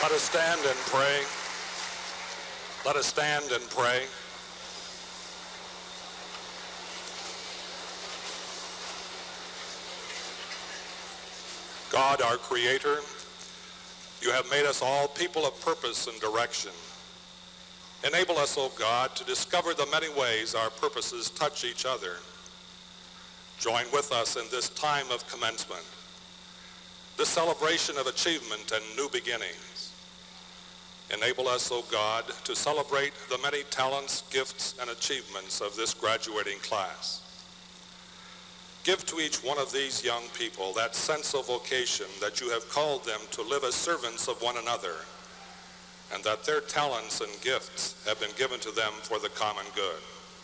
Let us stand and pray. Let us stand and pray. God, our Creator, you have made us all people of purpose and direction. Enable us, O God, to discover the many ways our purposes touch each other. Join with us in this time of commencement, this celebration of achievement and new beginnings. Enable us, O God, to celebrate the many talents, gifts, and achievements of this graduating class. Give to each one of these young people that sense of vocation that you have called them to live as servants of one another, and that their talents and gifts have been given to them for the common good.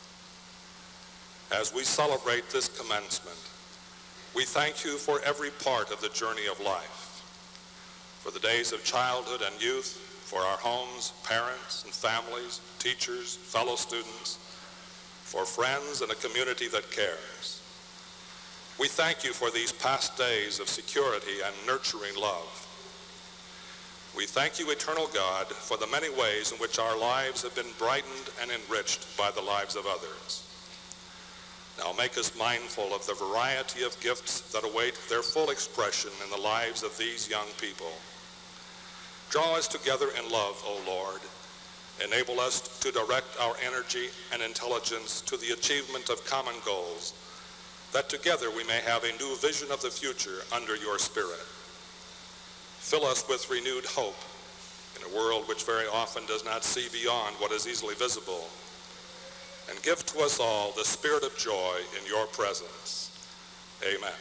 As we celebrate this commencement, we thank you for every part of the journey of life, for the days of childhood and youth, for our homes, parents and families, teachers, fellow students, for friends and a community that cares. We thank you for these past days of security and nurturing love. We thank you, eternal God, for the many ways in which our lives have been brightened and enriched by the lives of others. Now make us mindful of the variety of gifts that await their full expression in the lives of these young people. Draw us together in love, O Lord. Enable us to direct our energy and intelligence to the achievement of common goals, that together we may have a new vision of the future under your Spirit. Fill us with renewed hope in a world which very often does not see beyond what is easily visible, and give to us all the spirit of joy in your presence. Amen.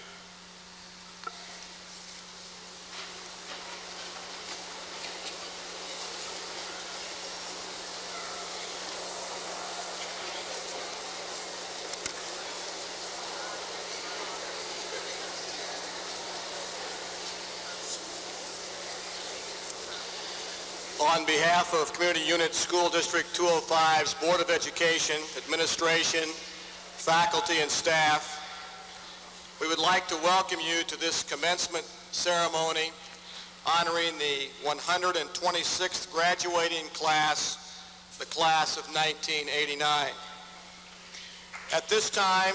On behalf of Community Unit School District 205's Board of Education, Administration, faculty, and staff, we would like to welcome you to this commencement ceremony honoring the 126th graduating class, the class of 1989. At this time,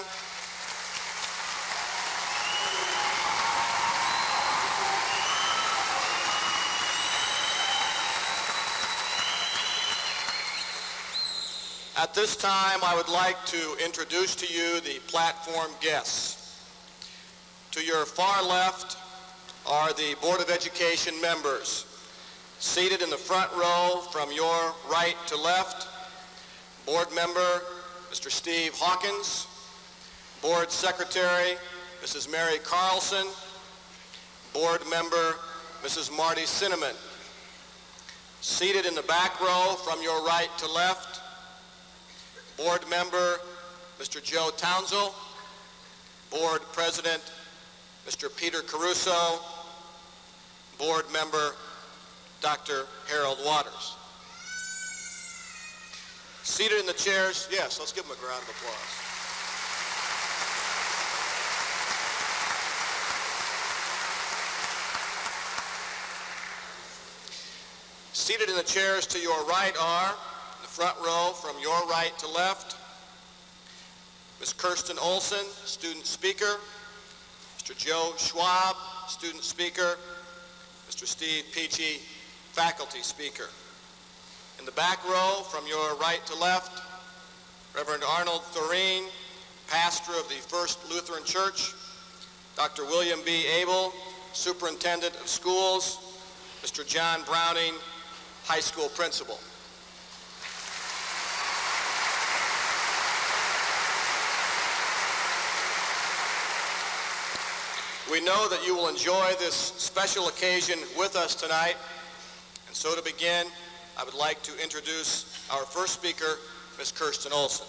I would like to introduce to you the platform guests. To your far left are the Board of Education members. Seated in the front row from your right to left, Board Member Mr. Steve Hawkins, Board Secretary Mrs. Mary Carlson, Board Member Mrs. Marty Cinnamon. Seated in the back row from your right to left, Board Member Mr. Joe Townsell, Board President Mr. Peter Caruso, Board Member Dr. Harold Waters. Seated in the chairs, yes, let's give them a round of applause. Seated in the chairs to your right are, front row from your right to left, Ms. Kirsten Olson, student speaker, Mr. Joe Schwab, student speaker, Mr. Steve Peachy, faculty speaker. In the back row from your right to left, Reverend Arnold Thoreen, pastor of the First Lutheran Church, Dr. William B. Abel, superintendent of schools, Mr. John Browning, high school principal. We know that you will enjoy this special occasion with us tonight, and so to begin, I would like to introduce our first speaker, Ms. Kirsten Olson.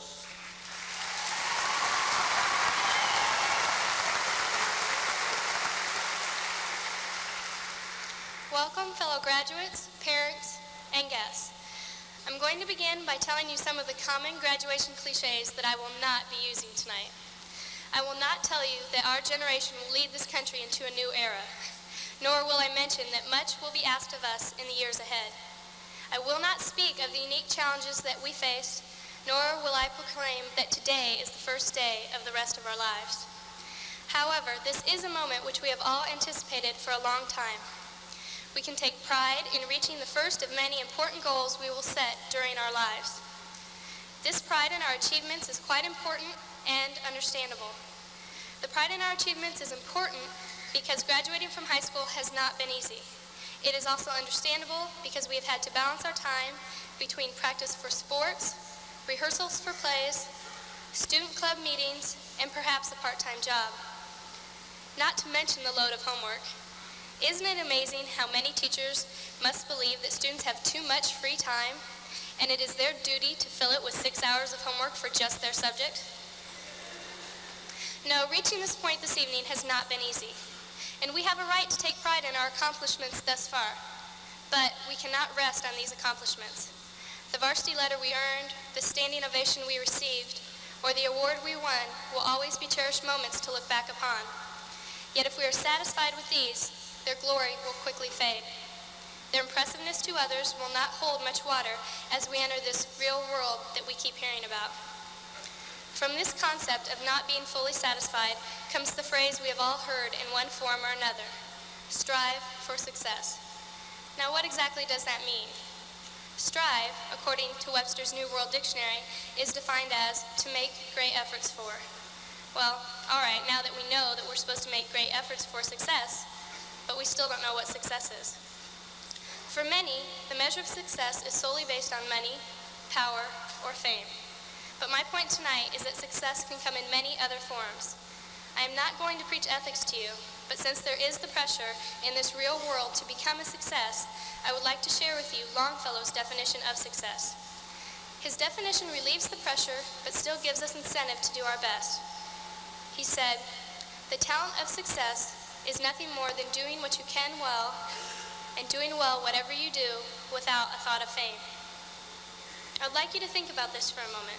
Welcome, fellow graduates, parents, and guests. I'm going to begin by telling you some of the common graduation cliches that I will not be using tonight. I will not tell you that our generation will lead this country into a new era. nor will I mention that much will be asked of us in the years ahead. I will not speak of the unique challenges that we face, nor will I proclaim that today is the first day of the rest of our lives. However, this is a moment which we have all anticipated for a long time. We can take pride in reaching the first of many important goals we will set during our lives. This pride in our achievements is quite important and understandable. The pride in our achievements is important because graduating from high school has not been easy. It is also understandable because we have had to balance our time between practice for sports, rehearsals for plays, student club meetings, and perhaps a part-time job. Not to mention the load of homework. Isn't it amazing how many teachers must believe that students have too much free time and it is their duty to fill it with 6 hours of homework for just their subject? No, reaching this point this evening has not been easy, and we have a right to take pride in our accomplishments thus far, but we cannot rest on these accomplishments. The varsity letter we earned, the standing ovation we received, or the award we won will always be cherished moments to look back upon. Yet if we are satisfied with these, their glory will quickly fade. Their impressiveness to others will not hold much water as we enter this real world that we keep hearing about. From this concept of not being fully satisfied comes the phrase we have all heard in one form or another: strive for success. Now, what exactly does that mean? Strive, according to Webster's New World Dictionary, is defined as to make great efforts for. Well, all right, now that we know that we're supposed to make great efforts for success, but we still don't know what success is. For many, the measure of success is solely based on money, power, or fame. But my point tonight is that success can come in many other forms. I am not going to preach ethics to you, but since there is the pressure in this real world to become a success, I would like to share with you Longfellow's definition of success. His definition relieves the pressure, but still gives us incentive to do our best. He said, "The talent of success is nothing more than doing what you can well, and doing well whatever you do without a thought of fame." I'd like you to think about this for a moment.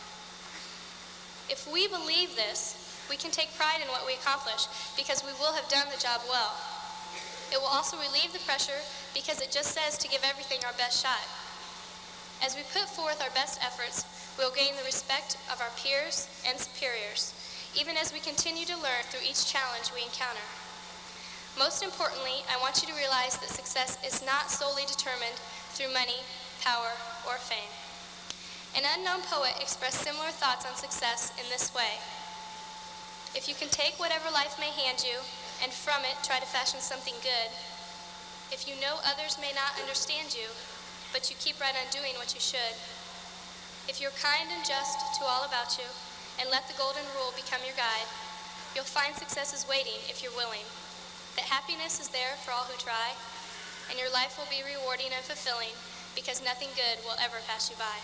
If we believe this, we can take pride in what we accomplish because we will have done the job well. It will also relieve the pressure because it just says to give everything our best shot. As we put forth our best efforts, we will gain the respect of our peers and superiors, even as we continue to learn through each challenge we encounter. Most importantly, I want you to realize that success is not solely determined through money, power, or fame. An unknown poet expressed similar thoughts on success in this way: if you can take whatever life may hand you, and from it try to fashion something good, if you know others may not understand you, but you keep right on doing what you should, if you're kind and just to all about you, and let the golden rule become your guide, you'll find success is waiting if you're willing, that happiness is there for all who try, and your life will be rewarding and fulfilling because nothing good will ever pass you by.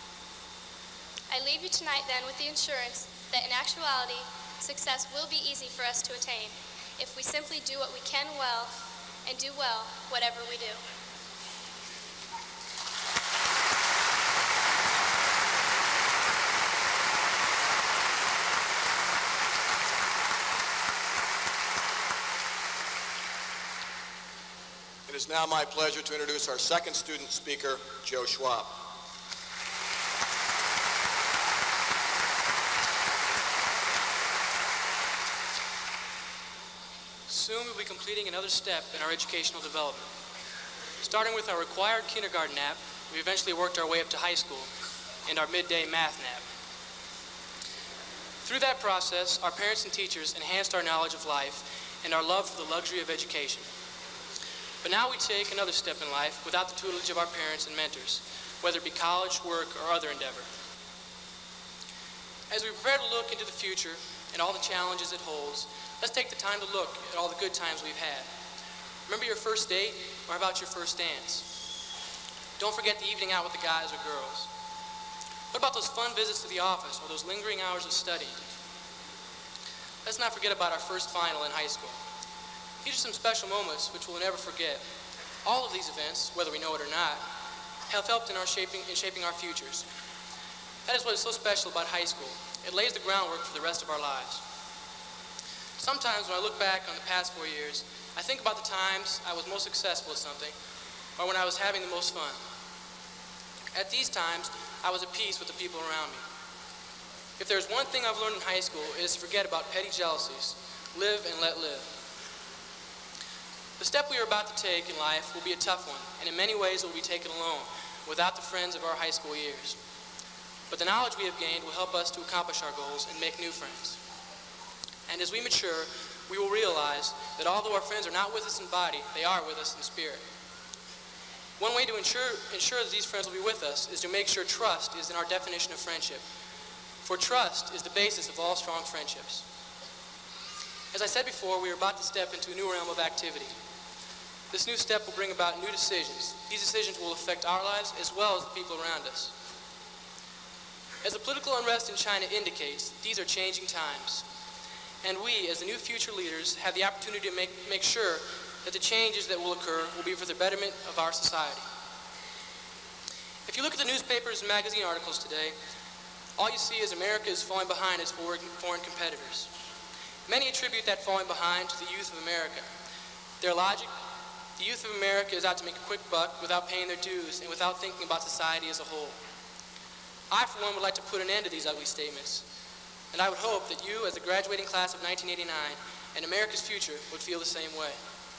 I leave you tonight then with the assurance that in actuality, success will be easy for us to attain if we simply do what we can well and do well whatever we do. It is now my pleasure to introduce our second student speaker, Joe Schwab. Soon we'll be completing another step in our educational development. Starting with our required kindergarten nap, we eventually worked our way up to high school and our midday math nap. Through that process, our parents and teachers enhanced our knowledge of life and our love for the luxury of education. But now we take another step in life without the tutelage of our parents and mentors, whether it be college, work, or other endeavor. As we prepare to look into the future and all the challenges it holds, let's take the time to look at all the good times we've had. Remember your first date, or how about your first dance? Don't forget the evening out with the guys or girls. What about those fun visits to the office or those lingering hours of studying? Let's not forget about our first final in high school. These are some special moments which we'll never forget. All of these events, whether we know it or not, have helped in shaping our futures. That is what is so special about high school. It lays the groundwork for the rest of our lives. Sometimes when I look back on the past 4 years, I think about the times I was most successful at something, or when I was having the most fun. At these times, I was at peace with the people around me. If there's one thing I've learned in high school, it is to forget about petty jealousies. Live and let live. The step we are about to take in life will be a tough one, and in many ways it will be taken alone, without the friends of our high school years. But the knowledge we have gained will help us to accomplish our goals and make new friends. And as we mature, we will realize that although our friends are not with us in body, they are with us in spirit. One way to ensure that these friends will be with us is to make sure trust is in our definition of friendship. For trust is the basis of all strong friendships. As I said before, we are about to step into a new realm of activity. This new step will bring about new decisions. These decisions will affect our lives as well as the people around us. As the political unrest in China indicates, these are changing times. And we, as the new future leaders, have the opportunity to make sure that the changes that will occur will be for the betterment of our society. If you look at the newspapers and magazine articles today, all you see is America is falling behind its foreign competitors. Many attribute that falling behind to the youth of America. Their logic, the youth of America is out to make a quick buck without paying their dues and without thinking about society as a whole. I, for one, would like to put an end to these ugly statements, and I would hope that you, as the graduating class of 1989 and America's future, would feel the same way.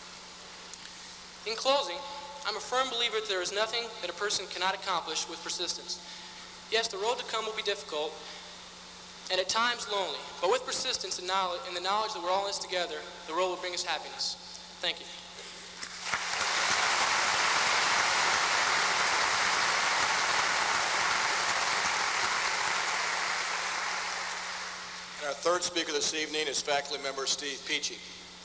In closing, I'm a firm believer that there is nothing that a person cannot accomplish with persistence. Yes, the road to come will be difficult and at times lonely, but with persistence and the knowledge that we're all in this together, the road will bring us happiness. Thank you. And our third speaker this evening is faculty member Steve Peachy.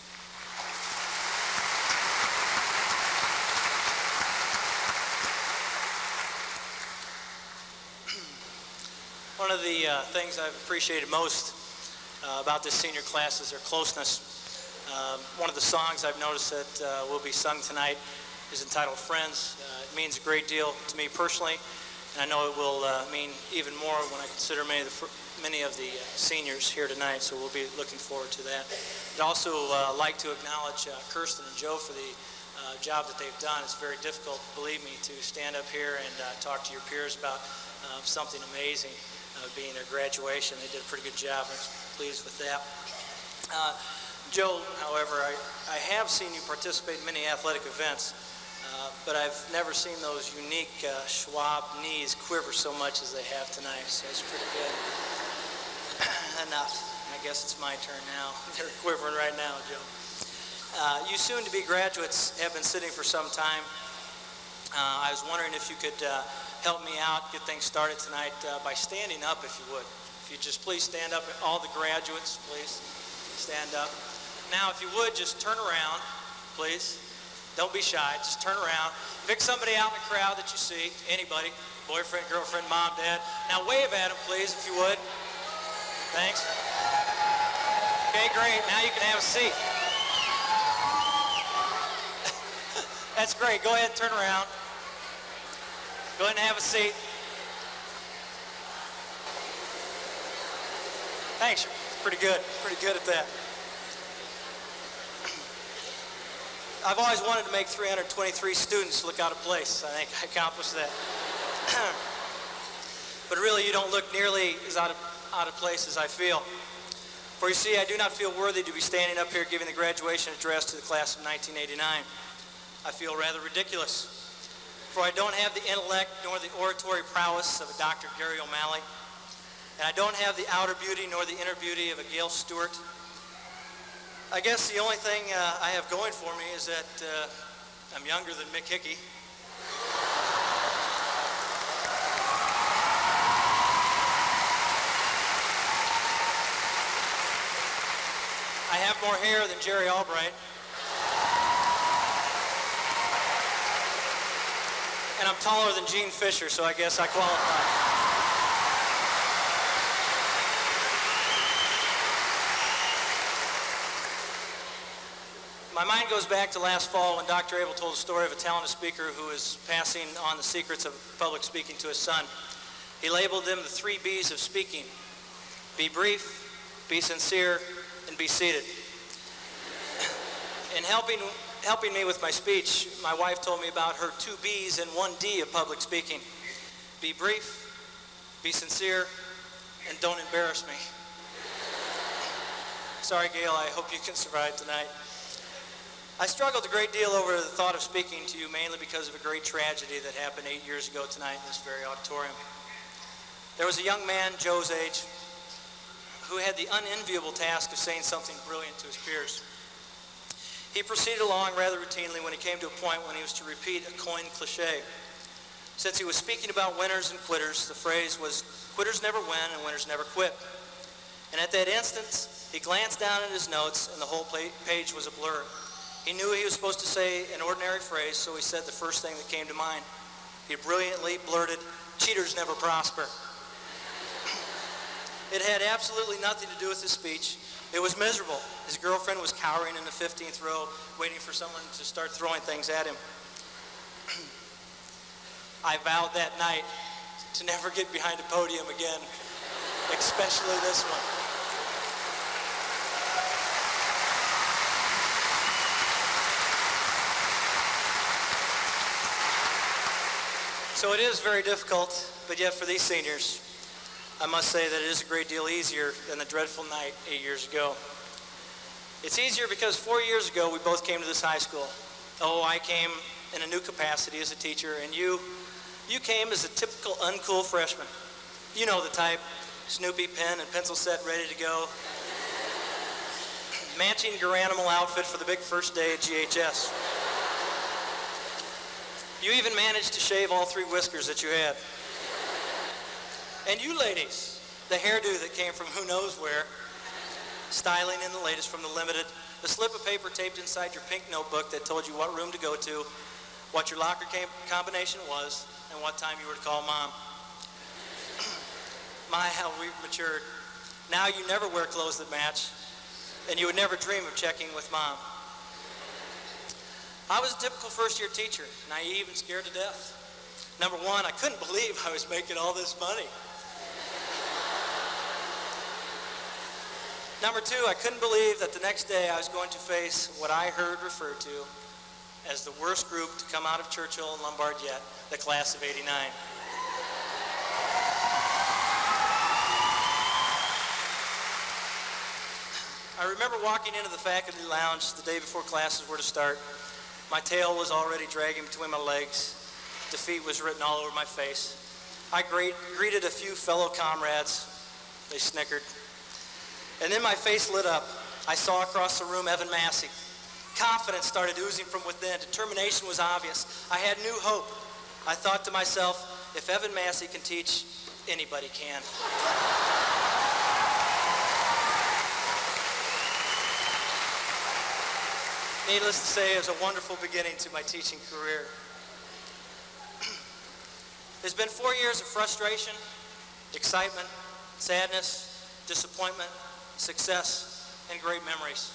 One of the things I've appreciated most about this senior class is their closeness. One of the songs I've noticed that will be sung tonight is entitled Friends. It means a great deal to me personally, and I know it will mean even more when I consider many of the seniors here tonight, so we'll be looking forward to that. I'd also like to acknowledge Kirsten and Joe for the job that they've done. It's very difficult, believe me, to stand up here and talk to your peers about something amazing. Being their graduation. They did a pretty good job. I was pleased with that. Joe, however, I have seen you participate in many athletic events, but I've never seen those unique Schwab knees quiver so much as they have tonight, so it's pretty good. Enough. I guess it's my turn now. They're quivering right now, Joe. You soon-to-be graduates have been sitting for some time. I was wondering if you could help me out, get things started tonight by standing up, if you would. If you just please stand up, all the graduates, please stand up. Now, if you would, just turn around, please. Don't be shy, just turn around. Pick somebody out in the crowd that you see, anybody, boyfriend, girlfriend, mom, dad. Now wave at them, please, if you would. Thanks. Okay, great, now you can have a seat. That's great, go ahead and turn around. Go ahead and have a seat. Thanks, you're pretty good at that. I've always wanted to make 323 students look out of place. I think I accomplished that. But really, you don't look nearly as out of place as I feel. For you see, I do not feel worthy to be standing up here giving the graduation address to the class of 1989. I feel rather ridiculous. For I don't have the intellect nor the oratory prowess of a Dr. Gary O'Malley, and I don't have the outer beauty nor the inner beauty of a Gail Stewart. I guess the only thing I have going for me is that I'm younger than Mick Hickey. I have more hair than Jerry Albright. And I'm taller than Gene Fisher, so I guess I qualify. My mind goes back to last fall when Dr. Abel told a story of a talented speaker who was passing on the secrets of public speaking to his son. He labeled them the 3 B's of speaking: be brief, be sincere, and be seated. In helping me with my speech, my wife told me about her 2 B's and 1 D of public speaking. Be brief, be sincere, and don't embarrass me. Sorry, Gail, I hope you can survive tonight. I struggled a great deal over the thought of speaking to you, mainly because of a great tragedy that happened 8 years ago tonight in this very auditorium. There was a young man, Joe's age, who had the unenviable task of saying something brilliant to his peers. He proceeded along rather routinely when he came to a point when he was to repeat a coined cliche. Since he was speaking about winners and quitters, the phrase was, "Quitters never win and winners never quit." And at that instant, he glanced down at his notes and the whole page was a blur. He knew he was supposed to say an ordinary phrase, so he said the first thing that came to mind. He brilliantly blurted, "Cheaters never prosper." It had absolutely nothing to do with his speech. It was miserable. His girlfriend was cowering in the 15th row, waiting for someone to start throwing things at him. I vowed that night to never get behind a podium again, especially this one. So it is very difficult, but yet for these seniors, I must say that it is a great deal easier than the dreadful night 8 years ago. It's easier because 4 years ago, we both came to this high school. Oh, I came in a new capacity as a teacher, and you came as a typical uncool freshman. You know the type, Snoopy pen and pencil set ready to go. Matching your animal outfit for the big first day at GHS. You even managed to shave all 3 whiskers that you had. And you ladies, the hairdo that came from who knows where, styling in the latest from the Limited, the slip of paper taped inside your pink notebook that told you what room to go to, what your locker combination was, and what time you were to call Mom. My, how we've matured. Now you never wear clothes that match, and you would never dream of checking with Mom. I was a typical first-year teacher, naive and scared to death. Number one, I couldn't believe I was making all this money. Number two, I couldn't believe that the next day I was going to face what I heard referred to as the worst group to come out of Churchill and Lombard yet, the class of '89. I remember walking into the faculty lounge the day before classes were to start. My tail was already dragging between my legs. Defeat was written all over my face. I greeted a few fellow comrades. They snickered. And then my face lit up. I saw across the room Evan Massey. Confidence started oozing from within. Determination was obvious. I had new hope. I thought to myself, if Evan Massey can teach, anybody can. Needless to say, it was a wonderful beginning to my teaching career. It's been 4 years of frustration, excitement, sadness, disappointment, success, and great memories.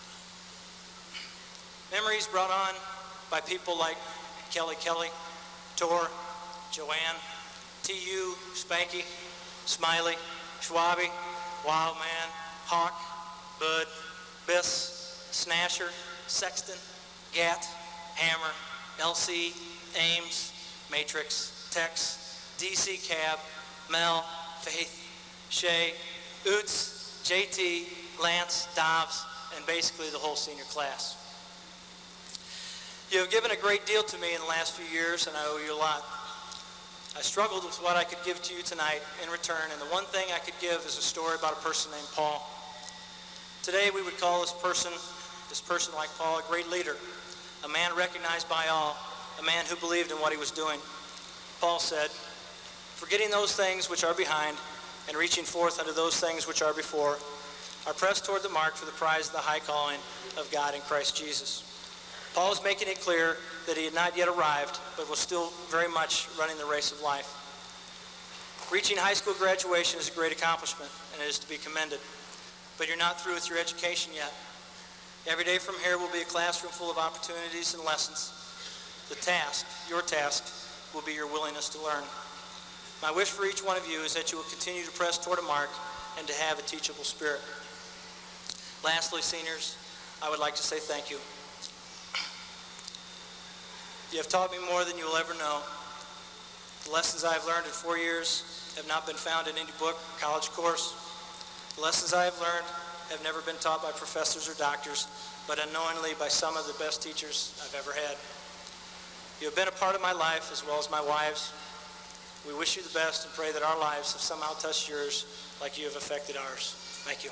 Memories brought on by people like Kelly, Tor, Joanne, T.U., Spanky, Smiley, Schwabi, Wildman, Hawk, Bud, Biss, Snasher, Sexton, Gat, Hammer, LC, Ames, Matrix, Tex, DC Cab, Mel, Faith, Shay, Oots, JT, Lance, Dobbs, and basically the whole senior class. You have given a great deal to me in the last few years, and I owe you a lot. I struggled with what I could give to you tonight in return, and the one thing I could give is a story about a person named Paul. Today we would call this person like Paul, a great leader, a man recognized by all, a man who believed in what he was doing. Paul said, "Forgetting those things which are behind and reaching forth unto those things which are before, are pressed toward the mark for the prize of the high calling of God in Christ Jesus." Paul is making it clear that he had not yet arrived, but was still very much running the race of life. Reaching high school graduation is a great accomplishment, and it is to be commended. But you're not through with your education yet. Every day from here will be a classroom full of opportunities and lessons. The task, your task, will be your willingness to learn. My wish for each one of you is that you will continue to press toward a mark and to have a teachable spirit. Lastly, seniors, I would like to say thank you. You have taught me more than you will ever know. The lessons I have learned in 4 years have not been found in any book or college course. The lessons I have learned have never been taught by professors or doctors, but unknowingly by some of the best teachers I've ever had. You have been a part of my life as well as my wife's. We wish you the best and pray that our lives have somehow touched yours like you have affected ours. Thank you.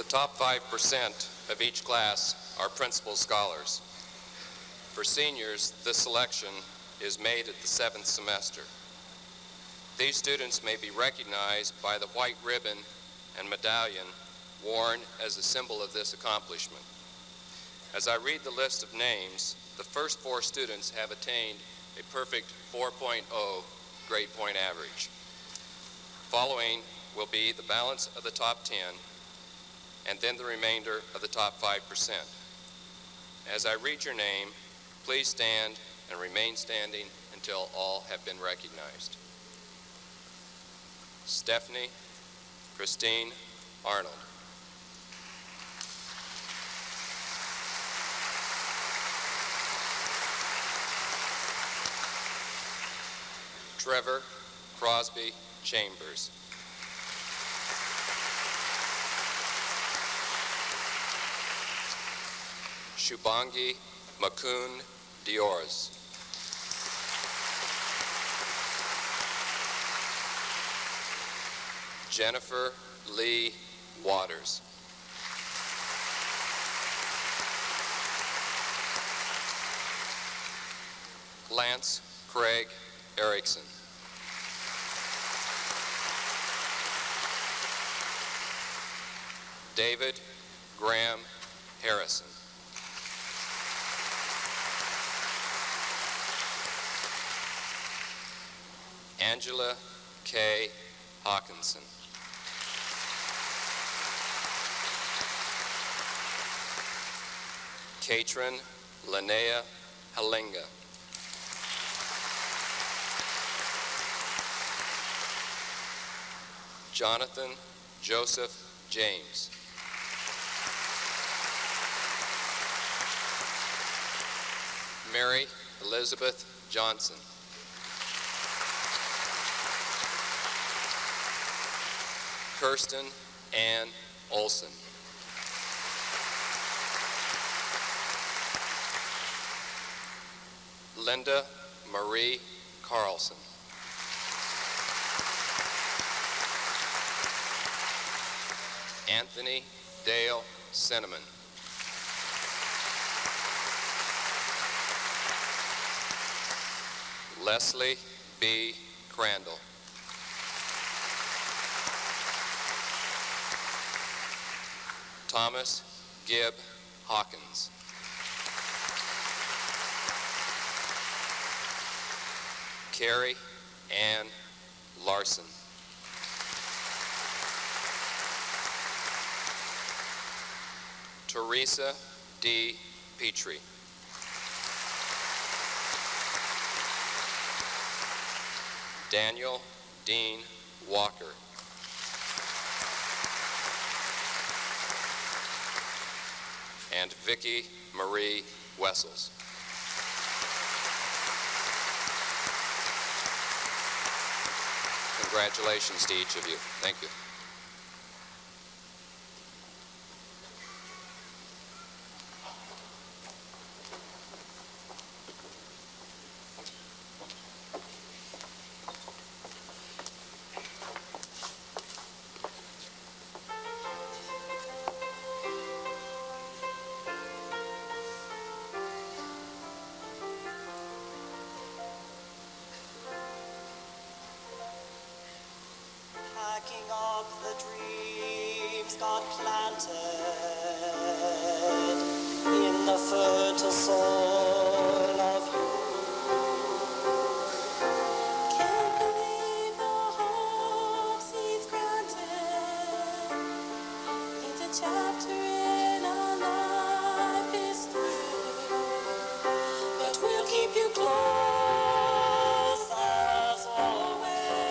top 5% of each class are principal scholars. For seniors, this selection is made at the 7th semester. These students may be recognized by the white ribbon and medallion worn as a symbol of this accomplishment. As I read the list of names, the first 4 students have attained a perfect 4.0 grade point average. Following will be the balance of the top 10, and then the remainder of the top 5%. As I read your name, please stand and remain standing until all have been recognized. Stephanie Christine Arnold. Trevor Crosby Chambers. Shubangi Makun Diores. Jennifer Lee Waters. Lance Craig Erickson. David Graham Harrison. Angela K. Hawkinson. Katrin Linnea Halinga. Jonathan Joseph James. Mary Elizabeth Johnson. Kirsten Ann Olson. Linda Marie Carlson. Anthony Dale Cinnamon. Leslie B. Crandall. Thomas Gibb Hawkins. Carrie Ann Larson. Teresa D. Petrie. Daniel Dean Walker. And Vicki Marie Wessels. Congratulations to each of you. Thank you. Packing up the dreams God planted in the fertile soil of you. Can't believe the hope seeds granted. It's a chapter in our life is through, but we'll keep you close as always.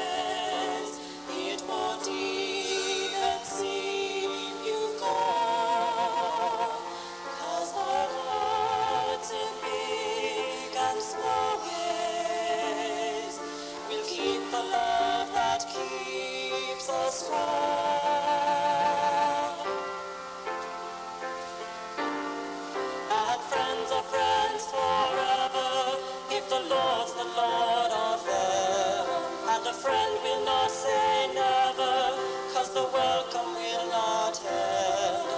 It won't even seem you've gone, 'cause our hearts in big and small ways will keep the love that keeps us strong. And friends are friends forever if the Lord's the Lord of them. And a friend will not say never, 'cause the welcome will not end.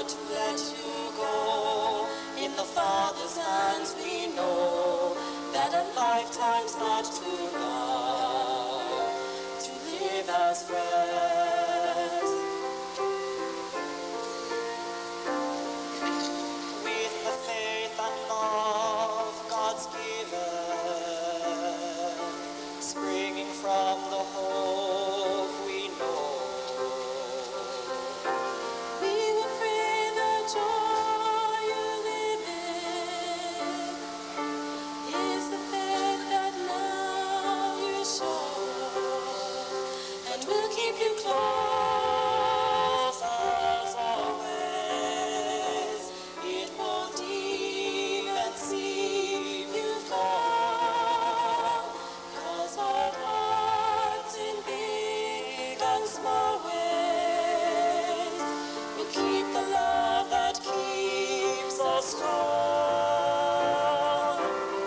hard to let you go. In the Father's hands we know that a lifetime's not too long to live as friends. With the faith and love God's given, springing from the hope we know, we will pray the joy you live in is the faith that now you show, and we'll keep you close as always. It won't even seem you've gone, 'cause our hearts in big and small ways will keep the love that keeps us strong.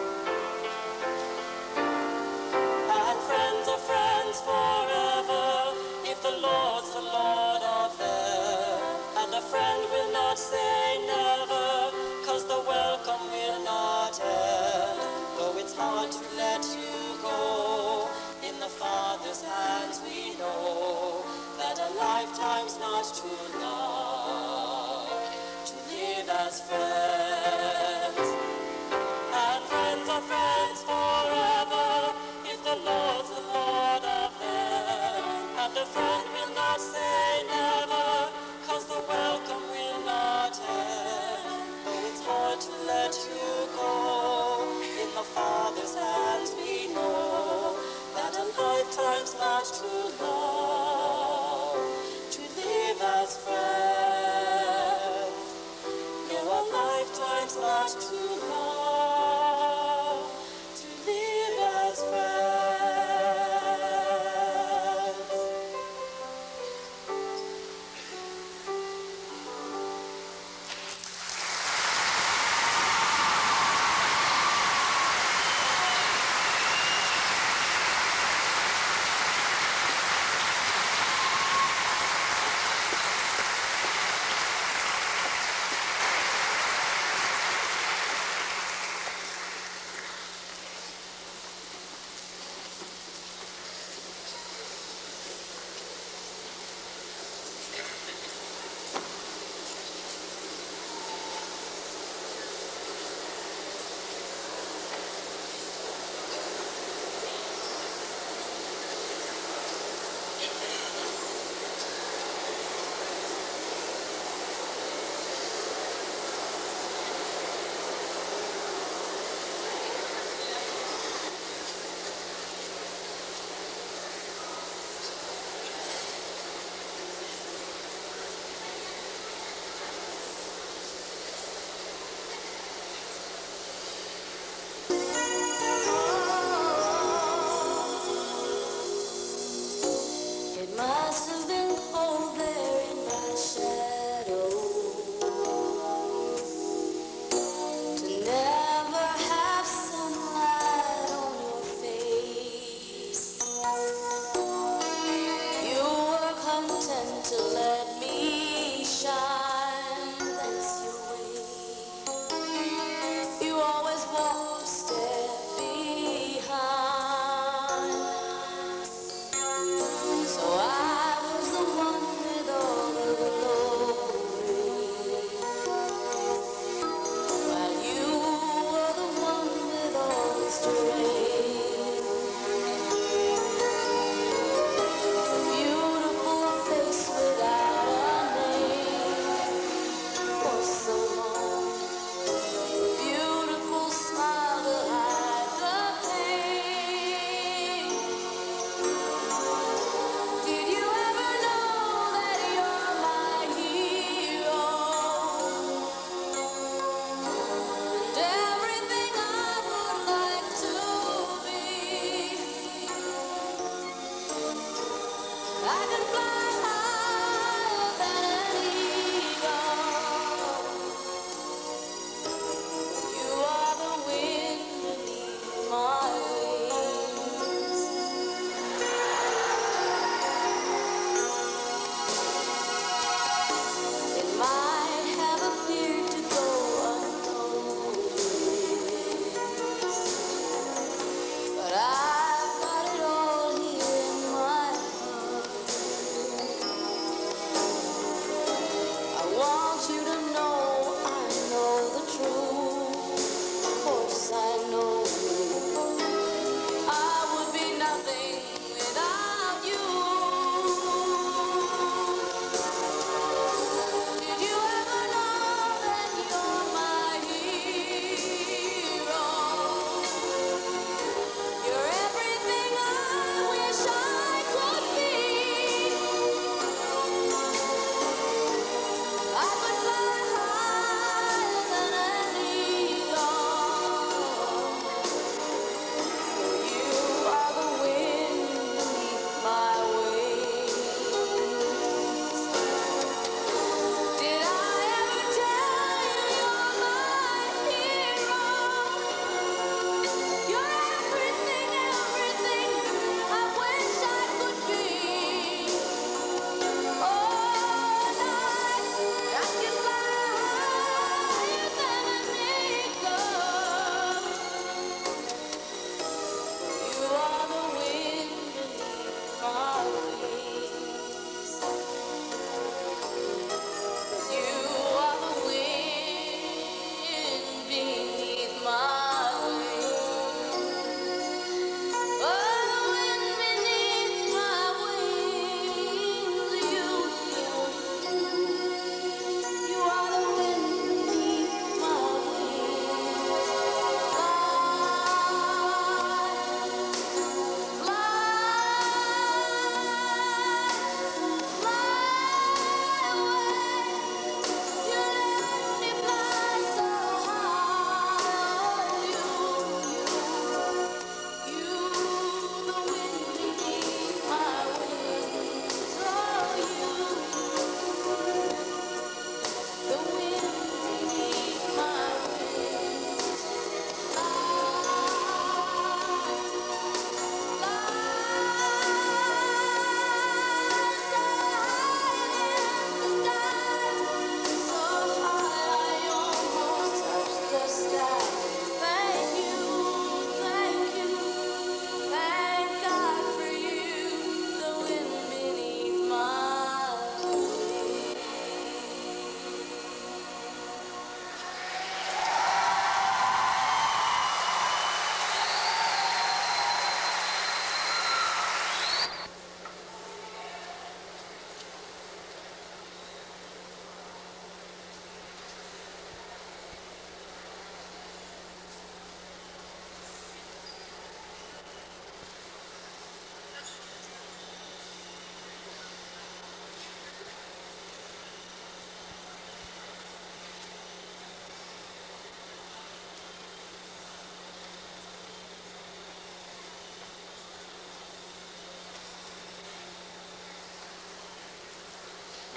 And friends are friends forever if the Lord's the Lord of them. And a friend will not say never, 'cause the welcome will not end. Though it's hard to let you go, in the Father's hands we know that a lifetime's not too long to live as friends. And friends are friends forever if the Lord's the Lord of them. And a friend will not say never, 'cause the welcome will not end. Though it's hard to let you go, in the Father's hands we know that a lifetime's not too long to live as friends. No, a lifetime's not too long to live as friends.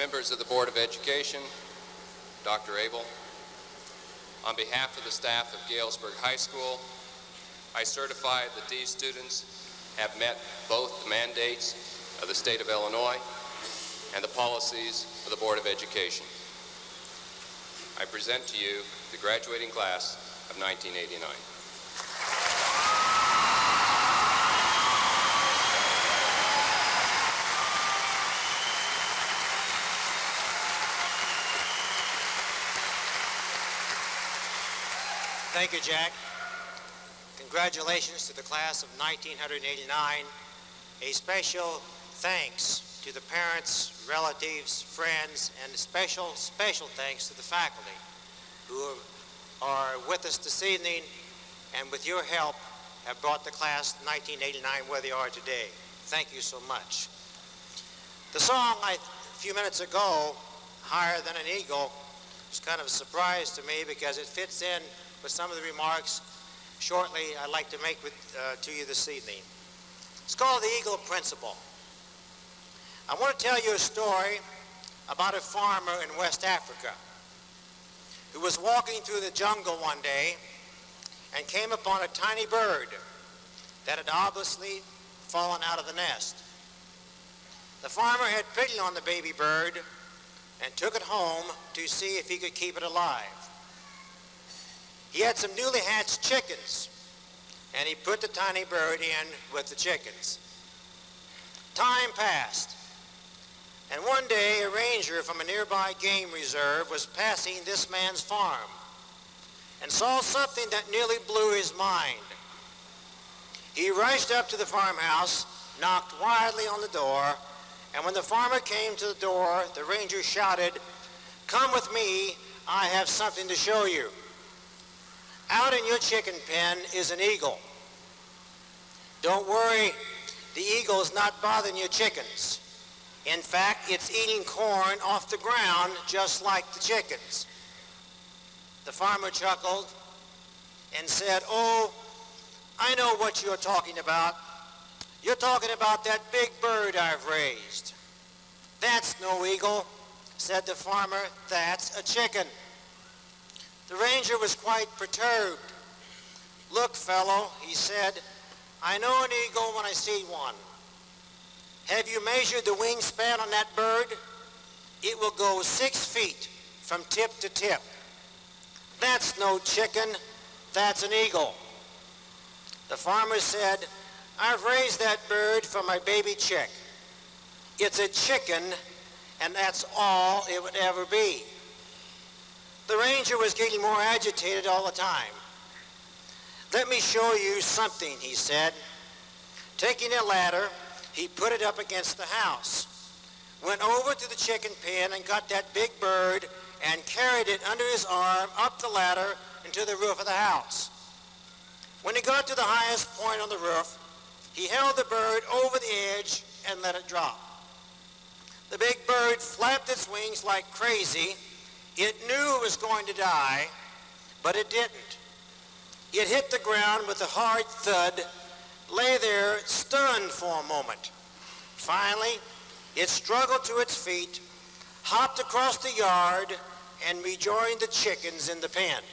Members of the Board of Education, Dr. Abel, on behalf of the staff of Galesburg High School, I certify that these students have met both the mandates of the state of Illinois and the policies of the Board of Education. I present to you the graduating class of 1989. Thank you, Jack. Congratulations to the class of 1989. A special thanks to the parents, relatives, friends, and a special thanks to the faculty who are with us this evening and with your help have brought the class 1989 where they are today. Thank you so much. The song a few minutes ago, Higher Than an Eagle, was kind of a surprise to me because it fits in with some of the remarks shortly I'd like to make to you this evening. It's called the Eagle Principle. I want to tell you a story about a farmer in West Africa who was walking through the jungle one day and came upon a tiny bird that had obviously fallen out of the nest. The farmer had pity on the baby bird and took it home to see if he could keep it alive. He had some newly hatched chickens, and he put the tiny bird in with the chickens. Time passed, and one day a ranger from a nearby game reserve was passing this man's farm and saw something that nearly blew his mind. He rushed up to the farmhouse, knocked wildly on the door, and when the farmer came to the door, the ranger shouted, "Come with me, I have something to show you. Out in your chicken pen is an eagle. Don't worry, the eagle is not bothering your chickens. In fact, it's eating corn off the ground just like the chickens." The farmer chuckled and said, "Oh, I know what you're talking about. You're talking about that big bird I've raised." "That's no eagle," said the farmer. "That's a chicken." The ranger was quite perturbed. "Look, fellow," he said, "I know an eagle when I see one. Have you measured the wingspan on that bird? It will go 6 feet from tip to tip. That's no chicken, that's an eagle." The farmer said, "I've raised that bird for my baby chick. It's a chicken, and that's all it would ever be." The ranger was getting more agitated all the time. "Let me show you something," he said. Taking a ladder, he put it up against the house, went over to the chicken pen and got that big bird and carried it under his arm up the ladder into the roof of the house. When he got to the highest point on the roof, he held the bird over the edge and let it drop. The big bird flapped its wings like crazy. It knew it was going to die, but it didn't. It hit the ground with a hard thud, lay there stunned for a moment. Finally, it struggled to its feet, hopped across the yard, and rejoined the chickens in the pen.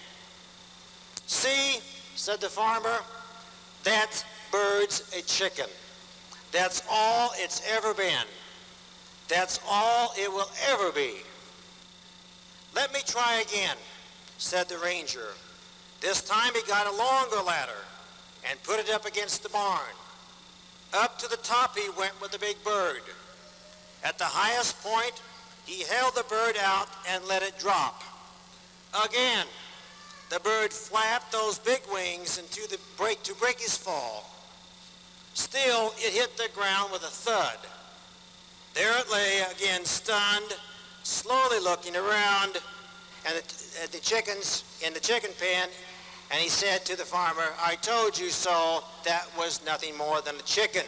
"See," said the farmer, "that bird's a chicken. That's all it's ever been. That's all it will ever be." "Let me try again," said the ranger. This time he got a longer ladder and put it up against the barn. Up to the top he went with the big bird. At the highest point, he held the bird out and let it drop. Again, the bird flapped those big wings to break his fall. Still, it hit the ground with a thud. There it lay again, stunned, slowly looking around at the chickens in the chicken pen, and he said to the farmer, "I told you so. That was nothing more than a chicken.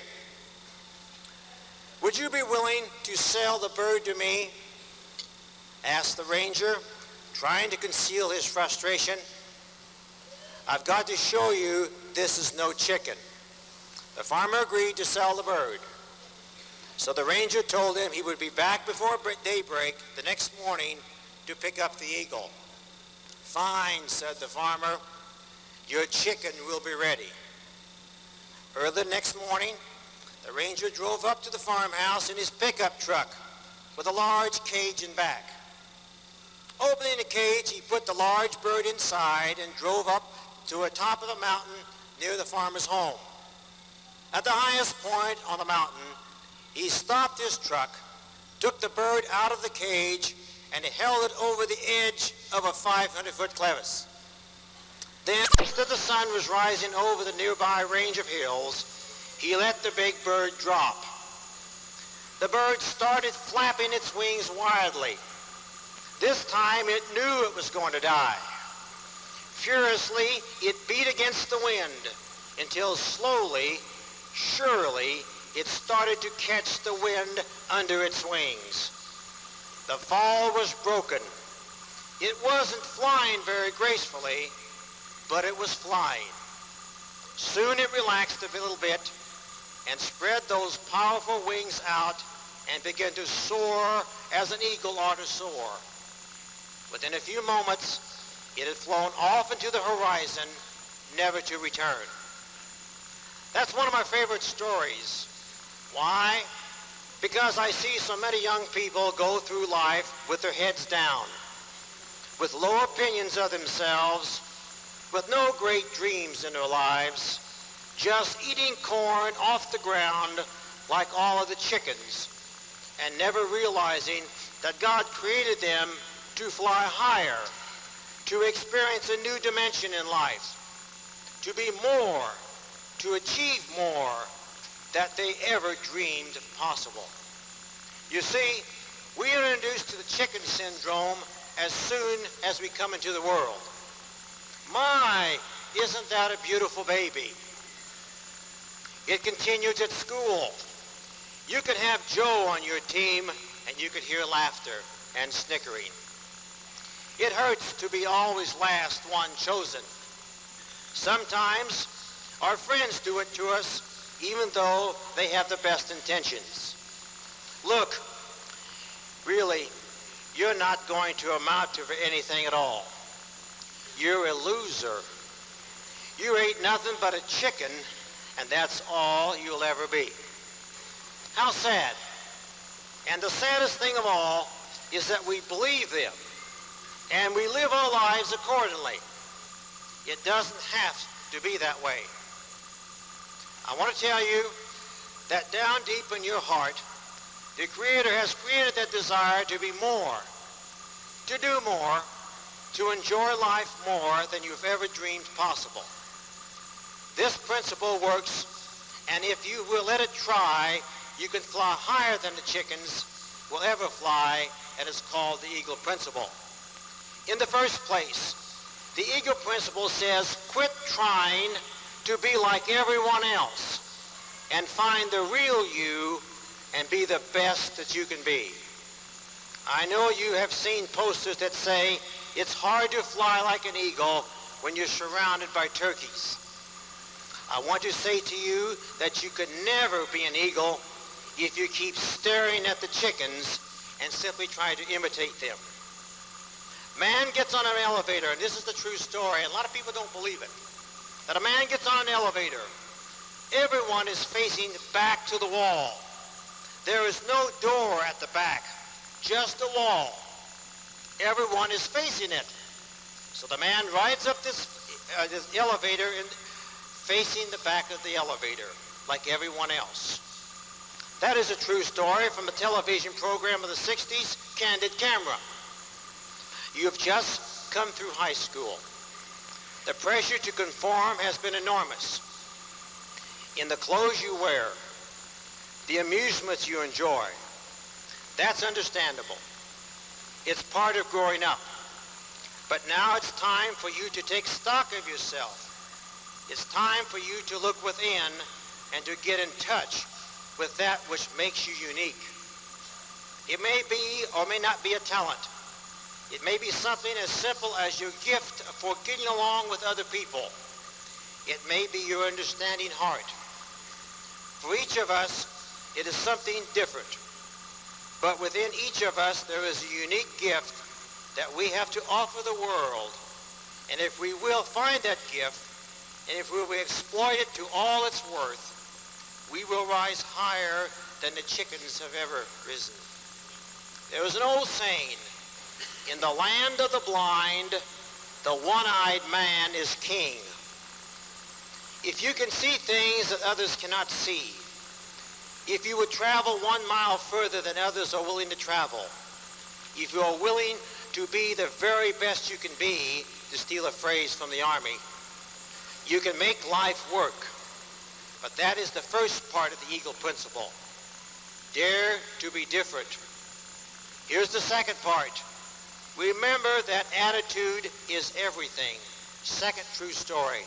Would you be willing to sell the bird to me?" asked the ranger, trying to conceal his frustration. "I've got to show you this is no chicken." The farmer agreed to sell the bird. So the ranger told him he would be back before daybreak the next morning to pick up the eagle. "Fine," said the farmer. "Your chicken will be ready." Early the next morning, the ranger drove up to the farmhouse in his pickup truck with a large cage in back. Opening the cage, he put the large bird inside and drove up to a top of the mountain near the farmer's home. At the highest point on the mountain, he stopped his truck, took the bird out of the cage, and held it over the edge of a 500-foot crevice. Then, just as the sun was rising over the nearby range of hills, he let the big bird drop. The bird started flapping its wings wildly. This time it knew it was going to die. Furiously, it beat against the wind until slowly, surely, it started to catch the wind under its wings. The fall was broken. It wasn't flying very gracefully, but it was flying. Soon it relaxed a little bit and spread those powerful wings out and began to soar as an eagle ought to soar. Within a few moments, it had flown off into the horizon, never to return. That's one of my favorite stories. Why? Because I see so many young people go through life with their heads down, with low opinions of themselves, with no great dreams in their lives, just eating corn off the ground like all of the chickens, and never realizing that God created them to fly higher, to experience a new dimension in life, to be more, to achieve more that they ever dreamed possible. You see, we are introduced to the chicken syndrome as soon as we come into the world. My, isn't that a beautiful baby? It continues at school. You could have Joe on your team and you could hear laughter and snickering. It hurts to be always last one chosen. Sometimes our friends do it to us even though they have the best intentions. Look, really, you're not going to amount to anything at all. You're a loser. You ate nothing but a chicken, and that's all you'll ever be. How sad. And the saddest thing of all is that we believe them, and we live our lives accordingly. It doesn't have to be that way. I want to tell you that down deep in your heart, the Creator has created that desire to be more, to do more, to enjoy life more than you've ever dreamed possible. This principle works, and if you will let it try, you can fly higher than the chickens will ever fly, and it's called the Eagle Principle. In the first place, the Eagle Principle says, quit trying to be like everyone else and find the real you and be the best that you can be. I know you have seen posters that say it's hard to fly like an eagle when you're surrounded by turkeys. I want to say to you that you could never be an eagle if you keep staring at the chickens and simply try to imitate them. Man gets on an elevator, and this is the true story, and a lot of people don't believe it, that a man gets on an elevator. Everyone is facing back to the wall. There is no door at the back, just a wall. Everyone is facing it. So the man rides up this elevator and facing the back of the elevator like everyone else. That is a true story from a television program of the 60s, Candid Camera. You have just come through high school. The pressure to conform has been enormous. In the clothes you wear, the amusements you enjoy, that's understandable. It's part of growing up. But now it's time for you to take stock of yourself. It's time for you to look within and to get in touch with that which makes you unique. It may be or may not be a talent. It may be something as simple as your gift for getting along with other people. It may be your understanding heart. For each of us, It is something different. But within each of us, there is a unique gift that we have to offer the world. And if we will find that gift, and if we will exploit it to all its worth, we will rise higher than the chickens have ever risen. There was an old saying, in the land of the blind, the one-eyed man is king. If you can see things that others cannot see, if you would travel 1 mile further than others are willing to travel, if you are willing to be the very best you can be, to steal a phrase from the Army, you can make life work. But that is the first part of the Eagle Principle. Dare to be different. Here's the second part. Remember that attitude is everything. Second true story.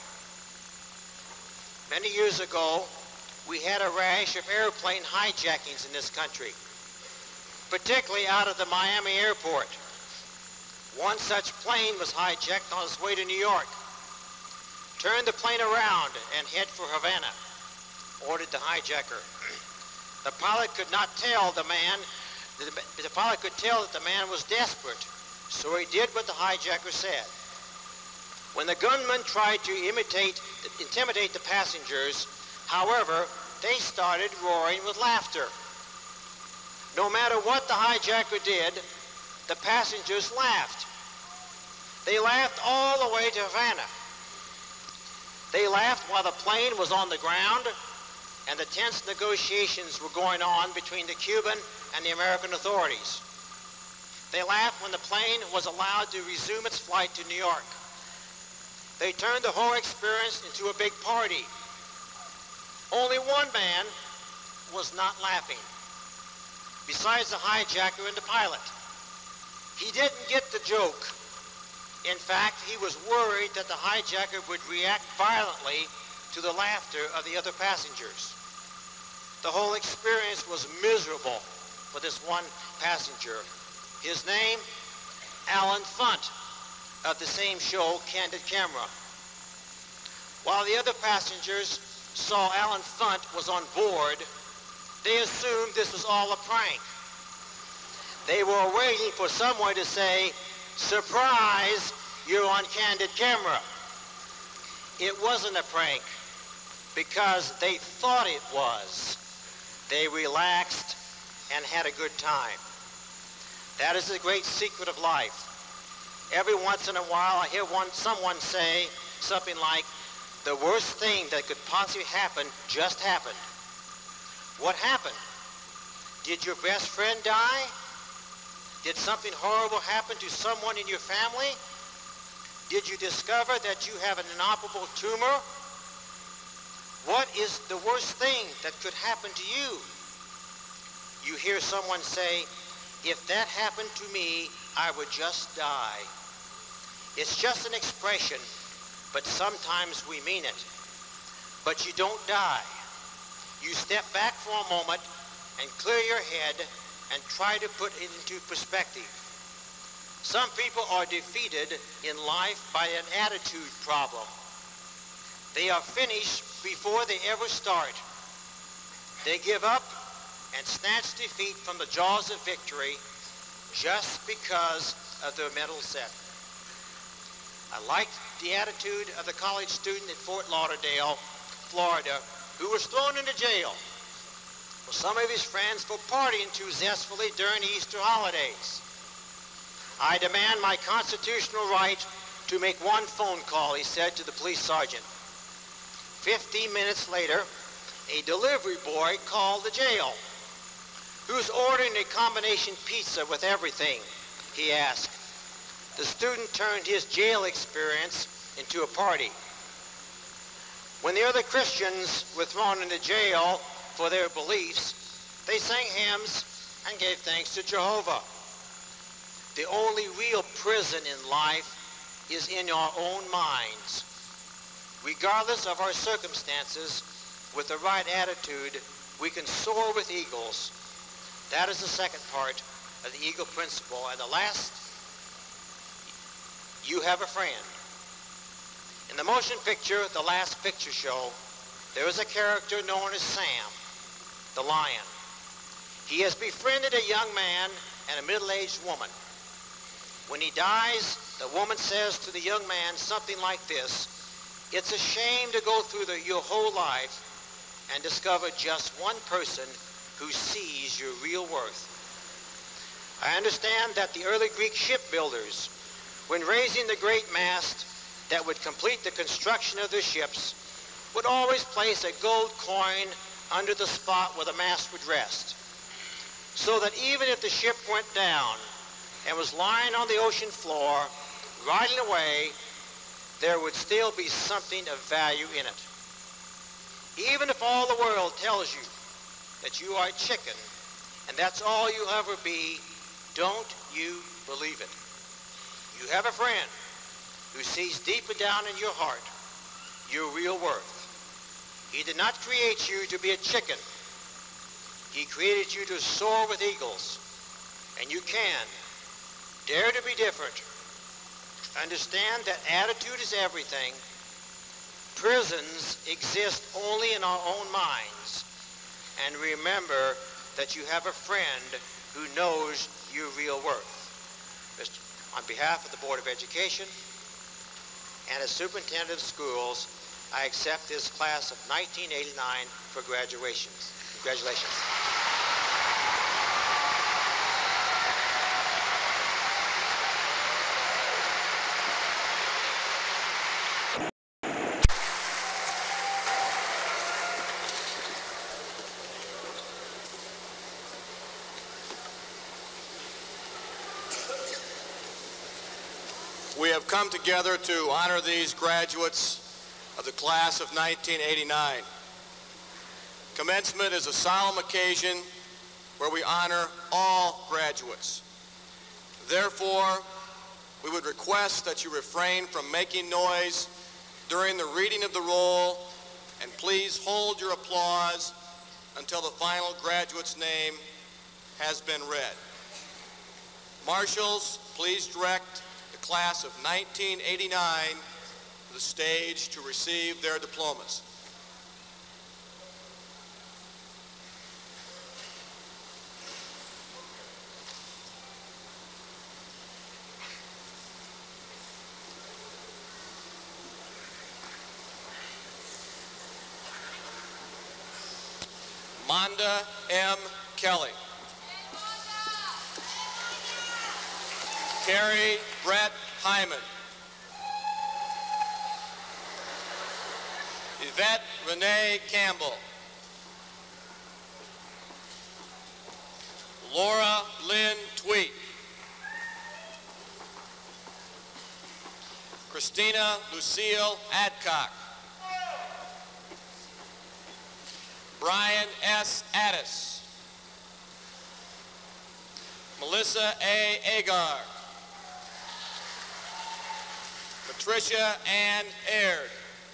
Many years ago, we had a rash of airplane hijackings in this country, particularly out of the Miami airport. One such plane was hijacked on its way to New York. Turned the plane around and head for Havana, ordered the hijacker. The pilot could not tell the man, the pilot could tell that the man was desperate, so he did what the hijacker said. When the gunman tried to intimidate the passengers, however, they started roaring with laughter. No matter what the hijacker did, the passengers laughed. They laughed all the way to Havana. They laughed while the plane was on the ground and the tense negotiations were going on between the Cuban and the American authorities. They laughed when the plane was allowed to resume its flight to New York. They turned the whole experience into a big party. Only one man was not laughing, besides the hijacker and the pilot. He didn't get the joke. In fact, he was worried that the hijacker would react violently to the laughter of the other passengers. The whole experience was miserable for this one passenger. His name, Alan Funt, of the same show, Candid Camera. While the other passengers saw Alan Funt was on board, they assumed this was all a prank. They were waiting for someone to say, "Surprise, you're on Candid Camera." It wasn't a prank because they thought it was. They relaxed and had a good time. That is the great secret of life. Every once in a while I hear someone say something like, "The worst thing that could possibly happen just happened." What happened? Did your best friend die? Did something horrible happen to someone in your family? Did you discover that you have an inoperable tumor? What is the worst thing that could happen to you? You hear someone say, "If that happened to me, I would just die." It's just an expression, but sometimes we mean it. But you don't die. You step back for a moment and clear your head and try to put it into perspective. Some people are defeated in life by an attitude problem. They are finished before they ever start. They give up and snatch defeat from the jaws of victory just because of their mental set. I liked the attitude of the college student at Fort Lauderdale, Florida, who was thrown into jail with some of his friends for partying too zestfully during the Easter holidays. "I demand my constitutional right to make one phone call," he said to the police sergeant. 15 minutes later, a delivery boy called the jail. "Who's ordering a combination pizza with everything?" he asked. The student turned his jail experience into a party. When the other Christians were thrown into jail for their beliefs, they sang hymns and gave thanks to Jehovah. The only real prison in life is in our own minds. Regardless of our circumstances, with the right attitude, we can soar with eagles. That is the second part of the Eagle Principle. And the last, you have a friend. In the motion picture, The Last Picture Show, there is a character known as Sam, the lion. He has befriended a young man and a middle-aged woman. When he dies, the woman says to the young man something like this: "It's a shame to go through your whole life and discover just one person who sees your real worth." I understand that the early Greek shipbuilders, when raising the great mast that would complete the construction of their ships, would always place a gold coin under the spot where the mast would rest, so that even if the ship went down and was lying on the ocean floor, riding away, there would still be something of value in it. Even if all the world tells you that you are a chicken and that's all you'll ever be, don't you believe it. You have a friend who sees deeper down in your heart your real worth. He did not create you to be a chicken. He created you to soar with eagles. And you can. Dare to be different. Understand that attitude is everything. Prisons exist only in our own minds. And remember that you have a friend who knows your real worth. On behalf of the Board of Education and as Superintendent of Schools, I accept this class of 1989 for graduation. Congratulations. We have come together to honor these graduates of the class of 1989. Commencement is a solemn occasion where we honor all graduates. Therefore, we would request that you refrain from making noise during the reading of the roll, and please hold your applause until the final graduate's name has been read. Marshals, please direct the class of 1989 to the stage to receive their diplomas. Monda M. Kelly. Carrie Brett Hyman. Yvette Renee Campbell. Laura Lynn Tweet. Christina Lucille Adcock. Brian S. Addis. Melissa A. Agar. Patricia Ann Aird.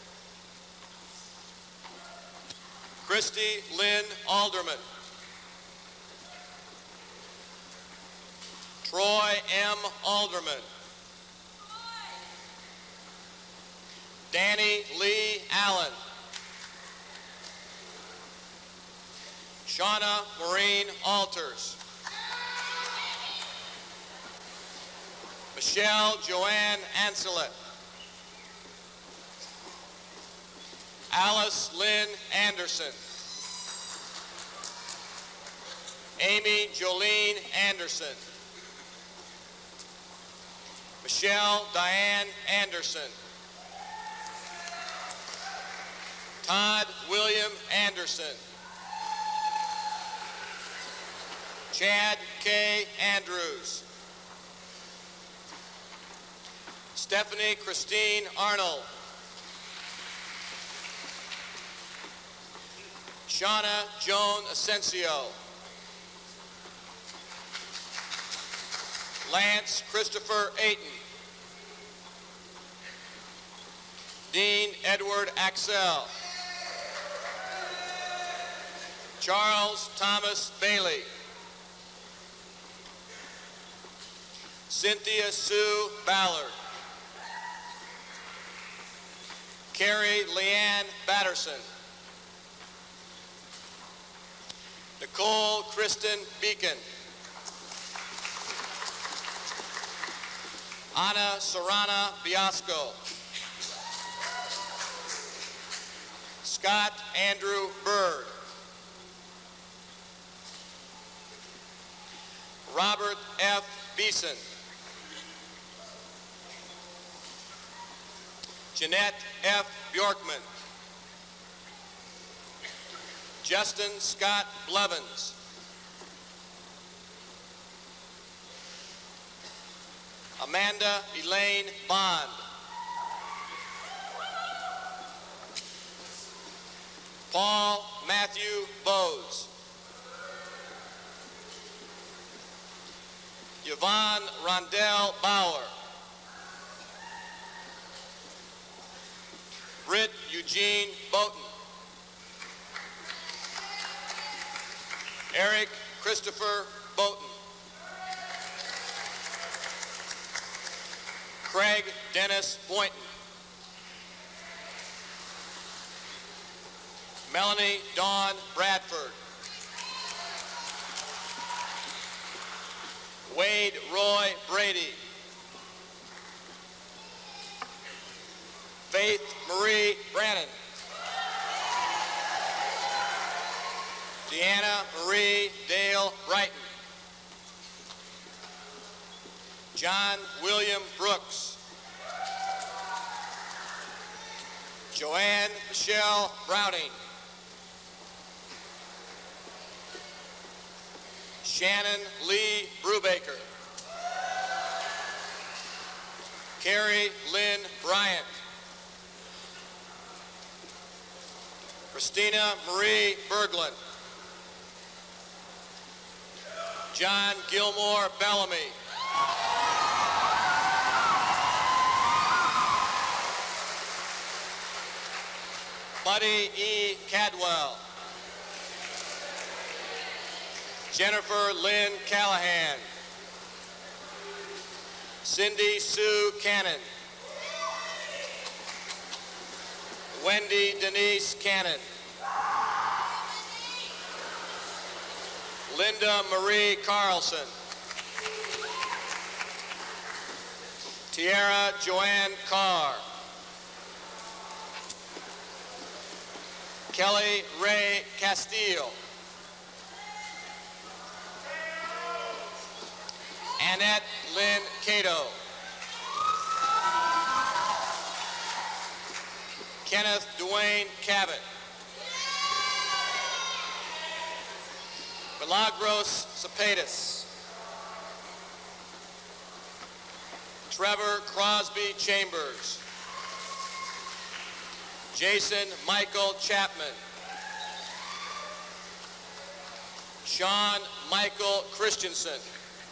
Christy Lynn Alderman. Troy M. Alderman. Danny Lee Allen. Shauna Maureen Alters. Michelle Joanne Ancelet. Alice Lynn Anderson. Amy Jolene Anderson. Michelle Diane Anderson. Todd William Anderson. Chad K. Andrews. Stephanie Christine Arnold. Shauna Joan Asensio. Lance Christopher Ayton. Dean Edward Axel. Charles Thomas Bailey. Cynthia Sue Ballard. Carrie Leanne Batterson. Nicole Kristen Beacon. Ana Sarana Biasco. Scott Andrew Bird. Robert F. Beeson. Jeanette F. Bjorkman. Justin Scott Blevins. Amanda Elaine Bond. Paul Matthew Bowes. Yvonne Rondell Bauer. Britt Eugene Boughton. Eric Christopher Boughton. Craig Dennis Boynton. Melanie Dawn Bradford. Wade Roy Brady. Faith Marie Brannon. Deanna Marie Dale Brighton. John William Brooks. Joanne Michelle Browning. Shannon Lee Brubaker. Carrie Lynn Bryant. Christina Marie Berglund. John Gilmore Bellamy. Buddy E. Cadwell. Jennifer Lynn Callahan. Cindy Sue Cannon. Wendy Denise Cannon. Linda Marie Carlson. Tiara Joanne Carr. Kelly Ray Castile. Annette Lynn Cato. Kenneth Dwayne Cabot. Milagros Zapatas. Trevor Crosby Chambers. Jason Michael Chapman. Sean Michael Christensen.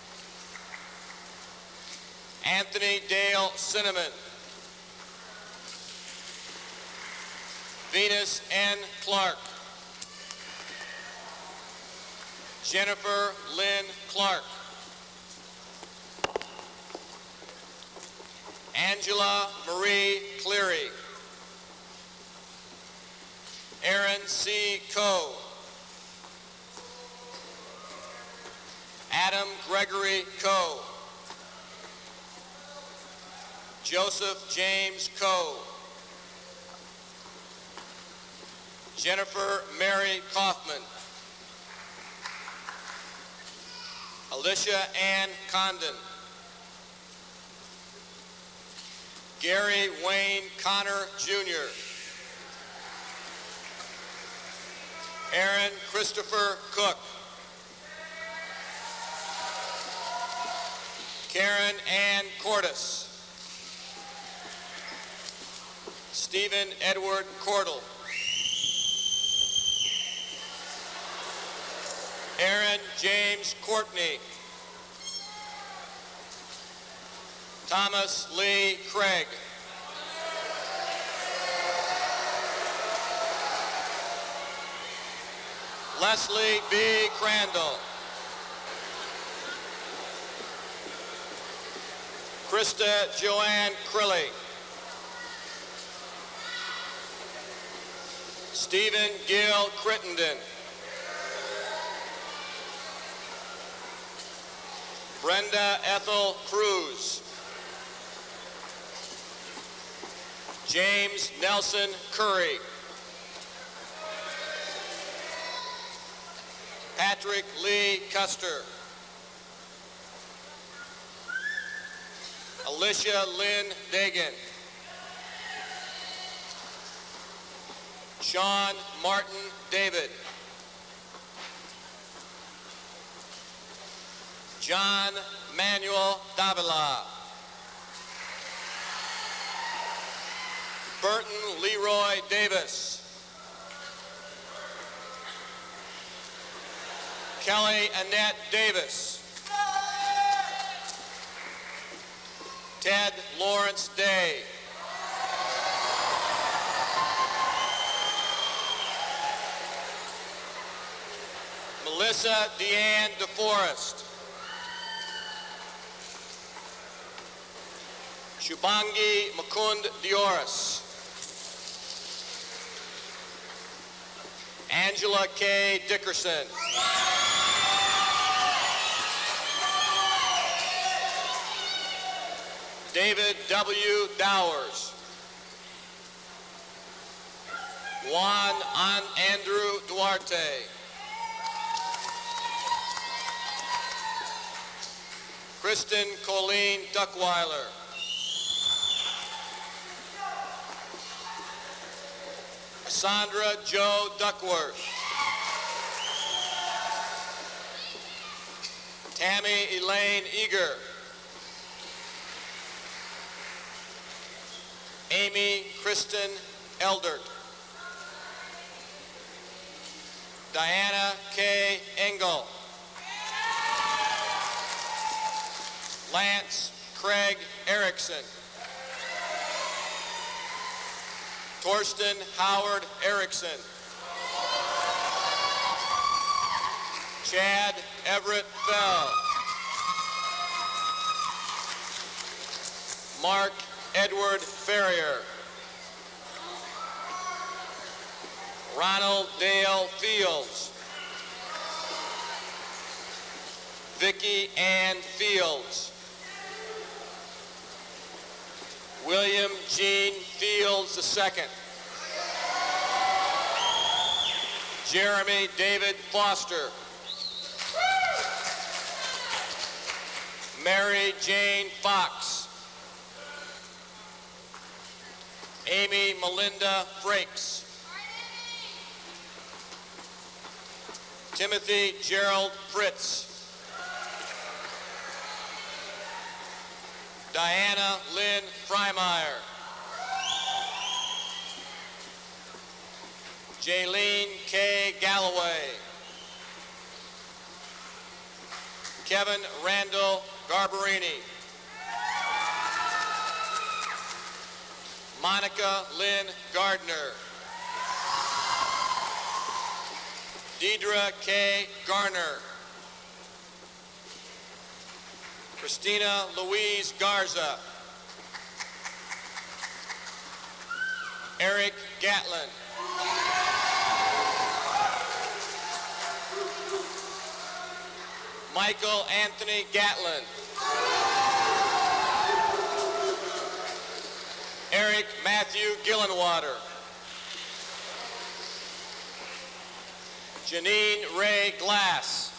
Anthony Dale Cinnamon. Venus N. Clark. Jennifer Lynn Clark. Angela Marie Cleary. Aaron C. Coe. Adam Gregory Coe. Joseph James Coe. Jennifer Mary Kaufman. Alicia Ann Condon. Gary Wayne Connor Jr. Aaron Christopher Cook. Karen Ann Cordes. Stephen Edward Cordell. Aaron James Courtney. Thomas Lee Craig. Leslie B. Crandall. Krista Joanne Crilly. Stephen Gill Crittenden. Brenda Ethel Cruz. James Nelson Curry. Patrick Lee Custer. Alicia Lynn Dagan. Sean Martin David. John Manuel Davila. Burton Leroy Davis. Kelly Annette Davis. Ted Lawrence Day. Melissa Deanne DeForest. Shubangi Mukund Dioris. Angela K. Dickerson. David W. Dowers. Juan Andrew Duarte. Kristen Colleen Duckweiler. Sandra Joe Duckworth. Tammy Elaine Eager. Amy Kristen Eldert. Diana K. Engel. Lance Craig Erickson. Torsten Howard Erickson. Chad Everett Bell. Mark Edward Ferrier. Ronald Dale Fields. Vicki Ann Fields. William Gene Fields II. Jeremy David Foster. Mary Jane Fox. Amy Melinda Frakes. Timothy Gerald Fritz. Diana Lynn Freimeyer. Jaylene K. Galloway. Kevin Randall Garbarini. Monica Lynn Gardner. Deidre K. Garner. Christina Louise Garza. Eric Gatlin. Michael Anthony Gatlin. Eric Matthew Gillenwater. Janine Ray Glass.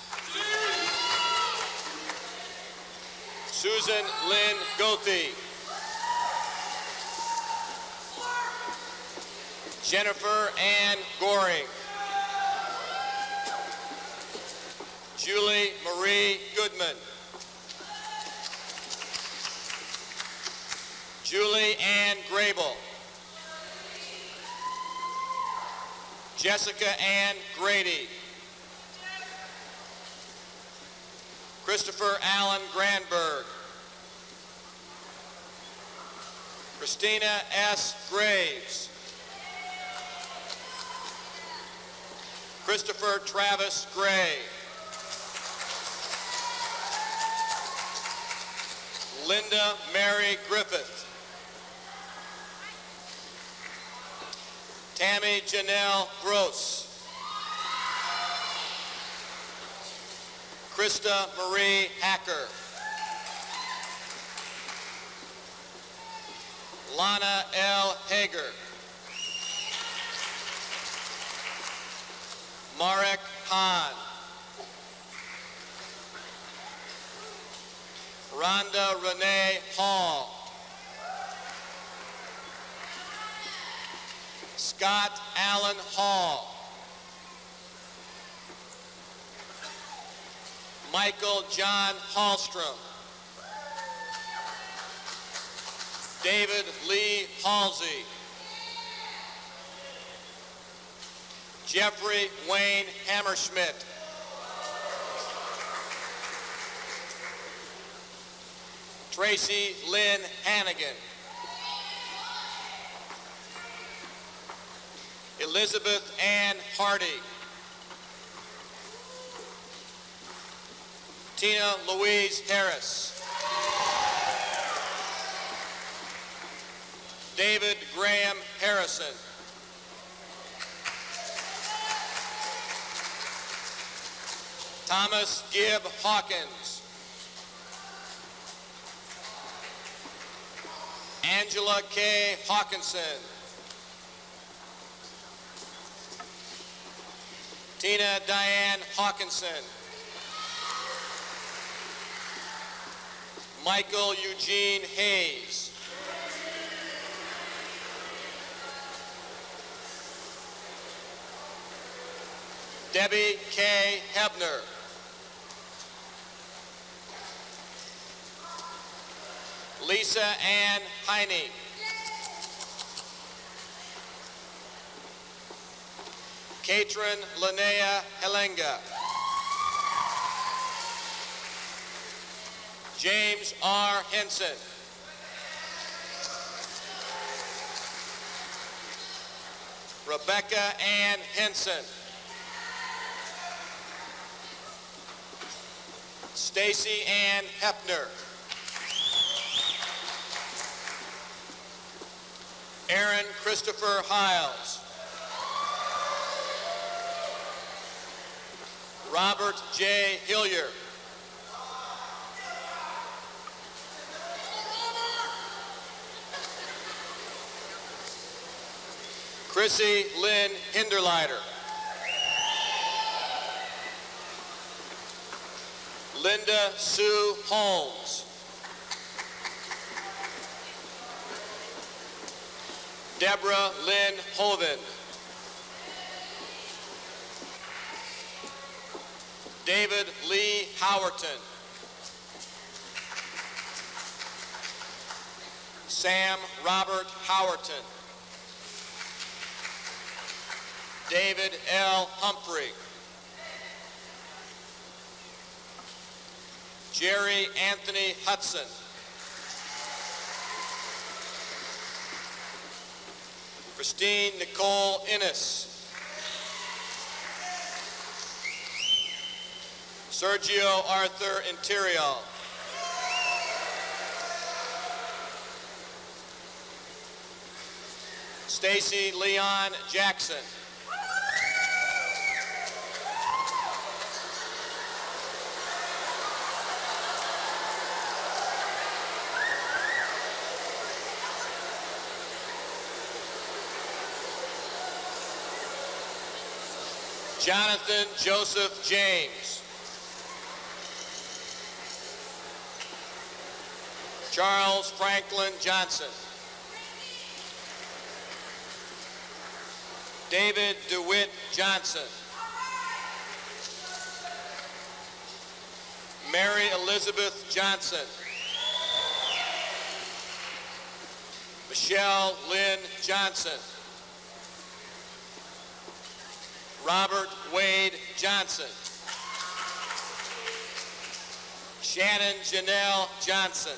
Susan Lynn Gothi. Jennifer Ann Goring. Julie Marie Goodman. Julie Ann Grable. Jessica Ann Grady. Christopher Allen Granberg. Christina S. Graves. Christopher Travis Gray. Linda Mary Griffith. Tammy Janelle Gross. Krista Marie Hacker. Lana L. Hager. Marek Hahn. Rhonda Renee Hall. Scott Allen Hall. Michael John Hallstrom. David Lee Halsey. Jeffrey Wayne Hammerschmidt. Tracy Lynn Hannigan. Elizabeth Ann Hardy. Tina Louise Harris. David Graham Harrison. Thomas Gibb Hawkins. Angela K. Hawkinson. Tina Diane Hawkinson. Michael Eugene Hayes. Debbie K. Hebner. Lisa Ann Heine. Katrin Linnea Helenga. James R. Henson. Rebecca Ann Henson. Stacy Ann Hepner. Aaron Christopher Hiles. Robert J. Hillier. Chrissy Lynn Hinderleiter. Linda Sue Holmes. Deborah Lynn Hovind. David Lee Howerton. Sam Robert Howerton. David L. Humphrey. Jerry Anthony Hudson. Christine Nicole Innes. Sergio Arthur Interior. Stacy Leon Jackson. Jonathan Joseph James. Charles Franklin Johnson. David DeWitt Johnson. Mary Elizabeth Johnson. Michelle Lynn Johnson. Robert Wade Johnson. Shannon Janelle Johnson.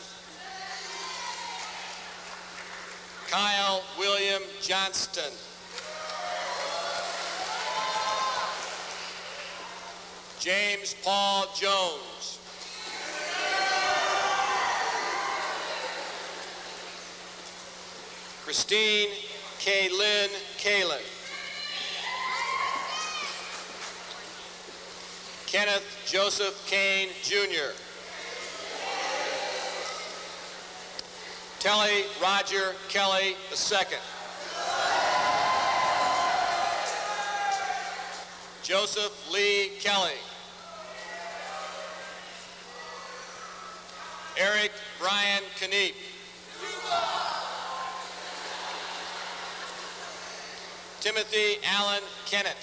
Kyle William Johnston. James Paul Jones. Christine Kaylin Kalin. Kenneth Joseph Kane, Jr. Telly Roger Kelly II. Joseph Lee Kelly. Eric Brian Kneep. Timothy Allen Kennett.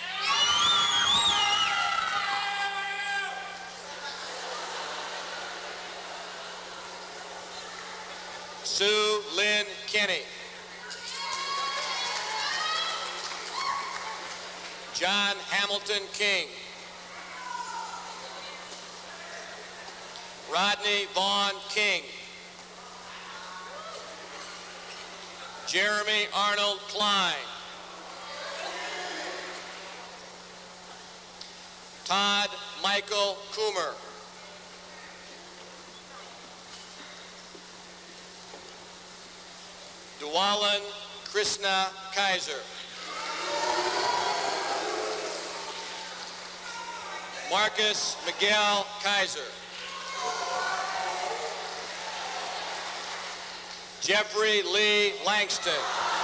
Sue Lynn Kenny. John Hamilton King. Rodney Vaughn King. Jeremy Arnold Klein. Todd Michael Coomer. Dwalan Krishna Kaiser. Marcus Miguel Kaiser. Jeffrey Lee Langston.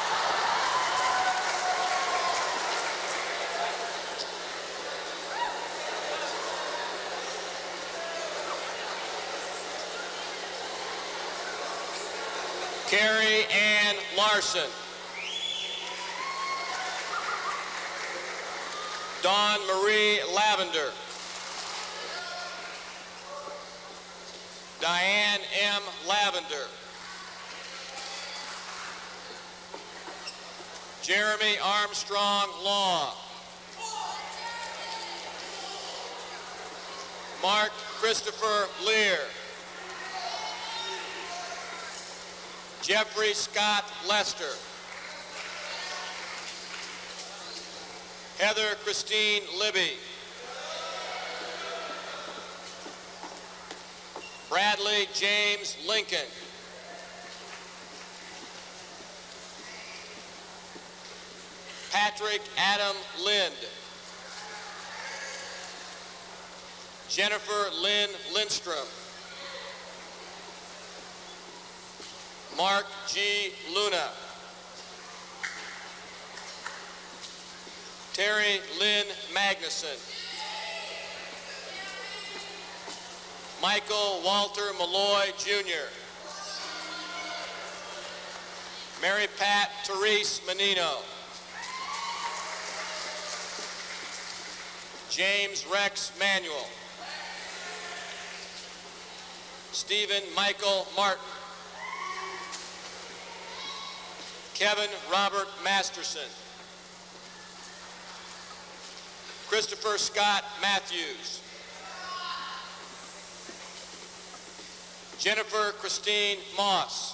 Carrie Ann Larson. Dawn Marie Lavender. Diane M. Lavender. Jeremy Armstrong Law. Mark Christopher Lear. Jeffrey Scott Lester. Heather Christine Libby. Bradley James Lincoln. Patrick Adam Lind. Jennifer Lynn Lindstrom. Mark G. Luna. Terry Lynn Magnuson. Michael Walter Malloy, Jr. Mary Pat Therese Menino. James Rex Manuel. Stephen Michael Martin. Kevin Robert Masterson. Christopher Scott Matthews. Jennifer Christine Moss.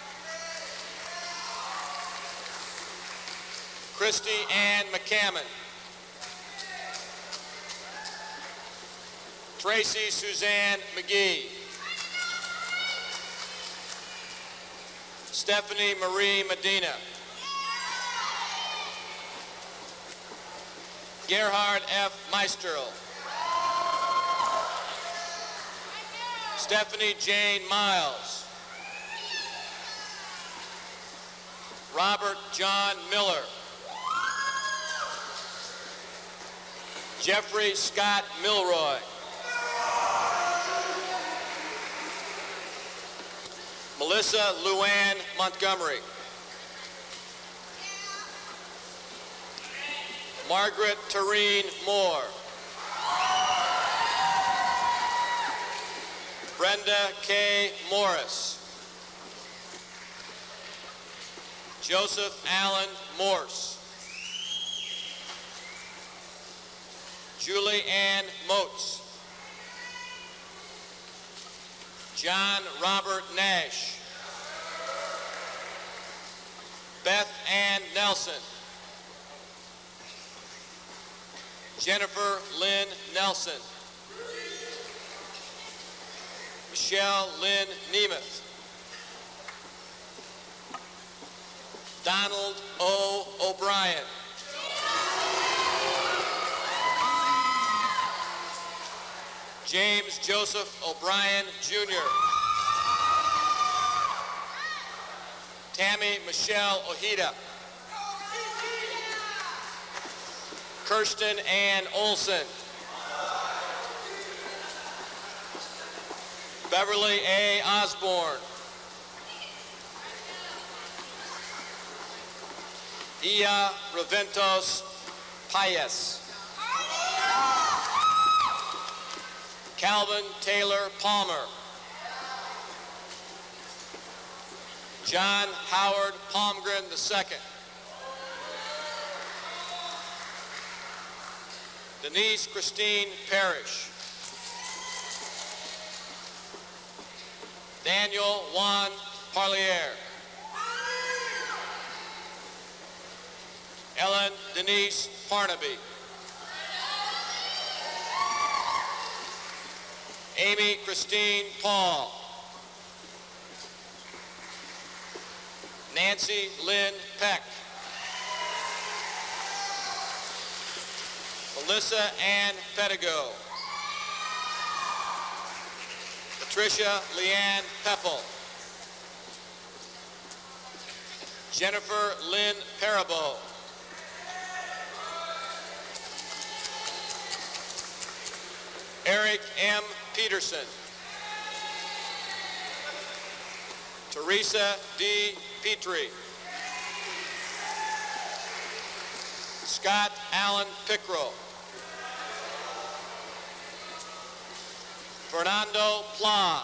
Christy Ann McCammon. Tracy Suzanne McGee. Stephanie Marie Medina. Gerhard F. Meisterl. Stephanie Jane Miles. Robert John Miller. Jeffrey Scott Milroy. Melissa Luann Montgomery. Margaret Tareen Moore. Brenda K. Morris. Joseph Allen Morse. Julie Ann Motes. John Robert Nash. Beth Ann Nelson. Jennifer Lynn Nelson. Michelle Lynn Nemeth. Donald O. O'Brien. James Joseph O'Brien, Jr. Tammy Michelle Ojeda. Kirsten Ann Olson. Beverly A. Osborne. Ia Reventos Payas. Calvin Taylor Palmer. John Howard Palmgren II. Denise Christine Parrish. Daniel Juan Parlier. Ellen Denise Parnaby. Amy Christine Paul. Nancy Lynn Peck. Melissa Ann Pedigo. Patricia Leanne Peppel. Jennifer Lynn Parabo. Eric M. Peterson. Teresa D. Petrie. Scott Allen Pickrell. Fernando Pla.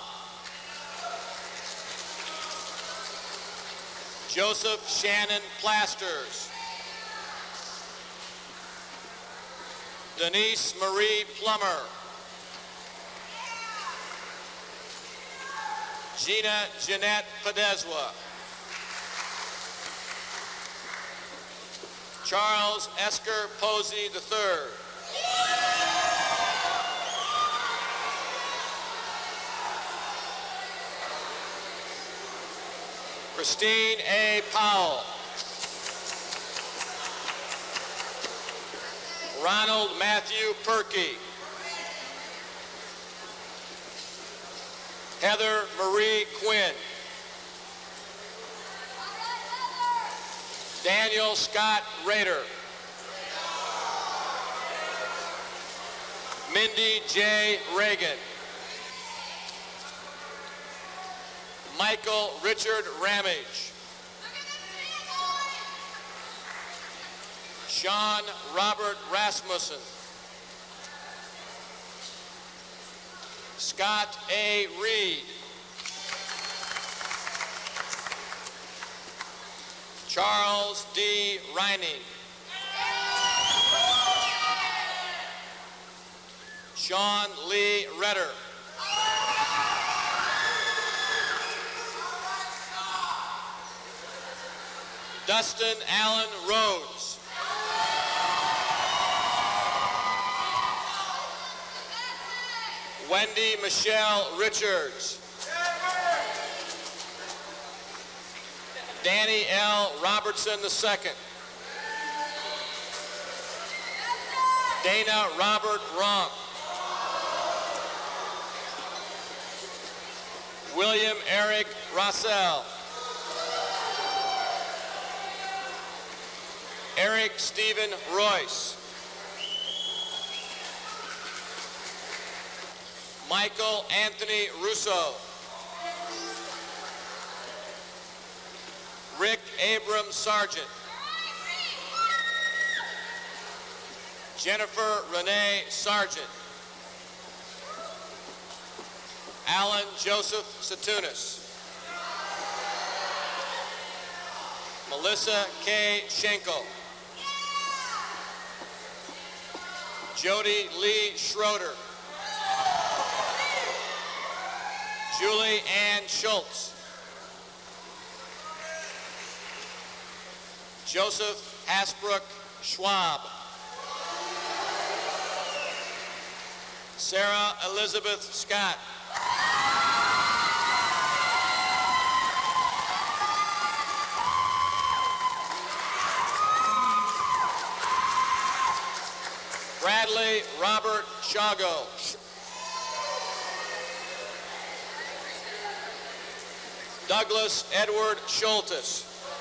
Joseph Shannon Plasters. Denise Marie Plummer. Gina Jeanette Podeswa. Charles Esker Posey III. Christine A. Powell. Ronald Matthew Perkey. Heather Marie Quinn. Daniel Scott Rader. Mindy J. Reagan. Michael Richard Ramage. Sean Robert Rasmussen. Scott A. Reed. Charles D. Reining. Sean Lee Redder. Dustin Allen Rhodes. Wendy Michelle Richards. Danny L. Robertson II. Dana Robert Ronk. William Eric Rossell. Eric Stephen Royce. Michael Anthony Russo. Rick Abram Sargent. Jennifer Renee Sargent. Alan Joseph Satunis. Melissa K. Schenkel. Jody Lee Schroeder. Julie Ann Schultz. Joseph Hasbrook Schwab. Sarah Elizabeth Scott. Bradley Robert Shago. Douglas Edward Schultes.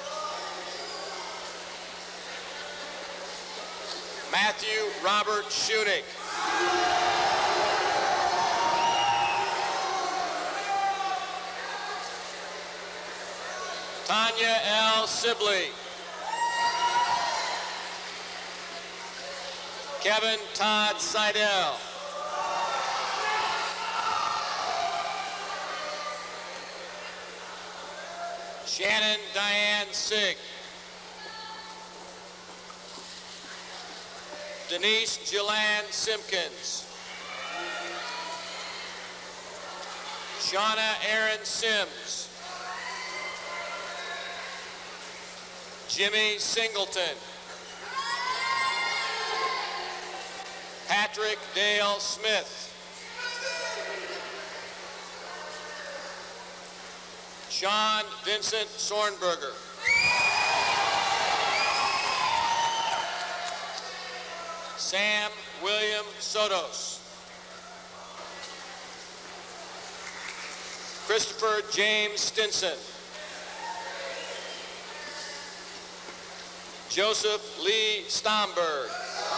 Matthew Robert Schunig. Tanya L. Sibley. Kevin Todd Seidel. Shannon Diane Sig. Denise Jelan Simpkins. Shauna Aaron Sims. Jimmy Singleton. Patrick Dale Smith. Sean Vincent Sornberger. Sam William Sotos. Christopher James Stinson. Joseph Lee Stomberg.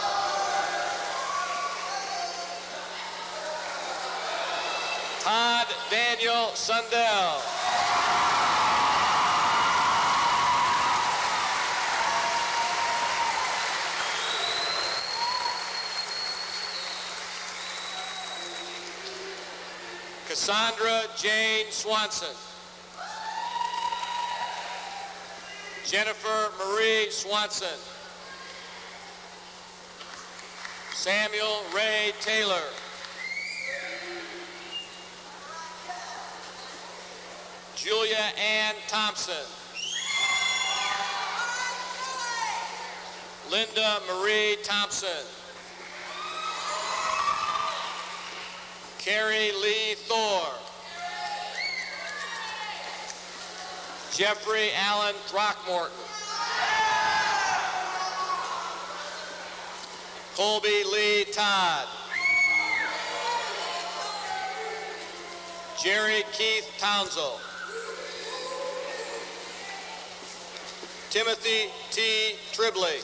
Todd Daniel Sundell. Cassandra Jane Swanson. Jennifer Marie Swanson. Samuel Ray Taylor. Julia Ann Thompson. Linda Marie Thompson. Carrie Lee Thor. Jeffrey Allen Throckmorton. Colby Lee Todd. Jerry Keith Townsell. Timothy T. Tribley.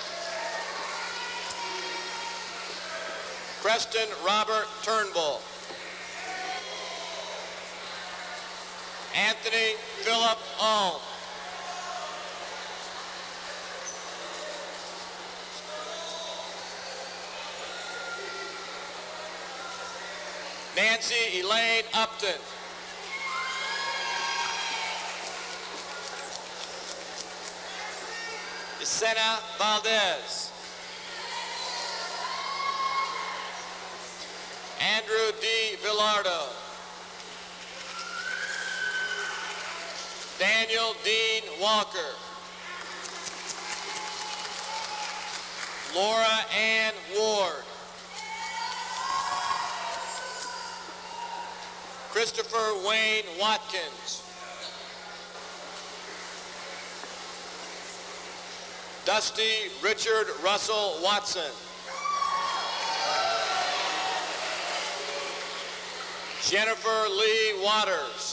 Preston Robert Turnbull. Anthony Philip Ulm. Nancy Elaine Upton. Yesenia Valdez. Andrew D. Villardo. Daniel Dean Walker. Laura Ann Ward. Christopher Wayne Watkins. Dusty Richard Russell Watson. Jennifer Lee Waters.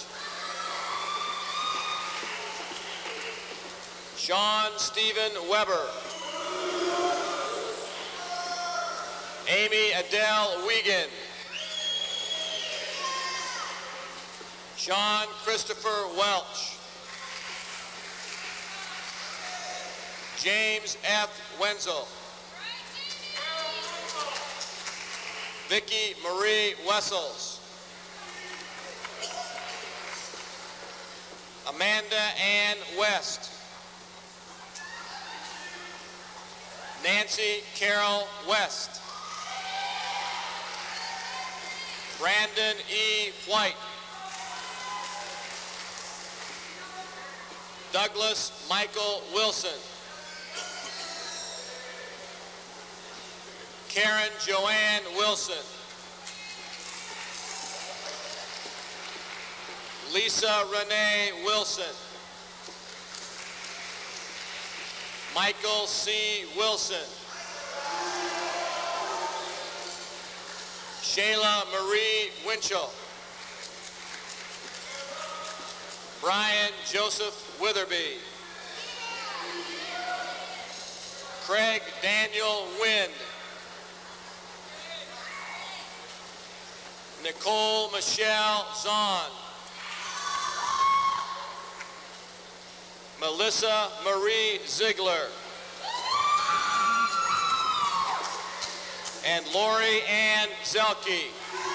Sean Stephen Weber. Amy Adele Wiegand. Sean Christopher Welch. James F. Wenzel. Vicki Marie Wessels. Amanda Ann West. Nancy Carol West. Brandon E. White. Douglas Michael Wilson. Karen Joanne Wilson. Lisa Renee Wilson. Michael C. Wilson. Shayla Marie Winchell. Brian Joseph Witherby. Craig Daniel Wynn. Nicole Michelle Zahn. Melissa Marie Ziegler. And Lori Ann Zelke.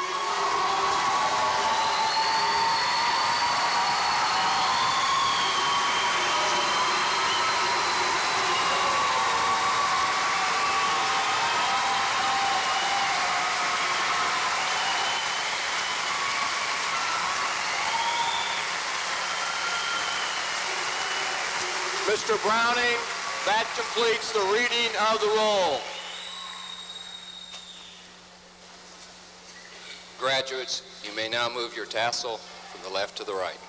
Mr. Browning, that completes the reading of the roll. Graduates, you may now move your tassel from the left to the right.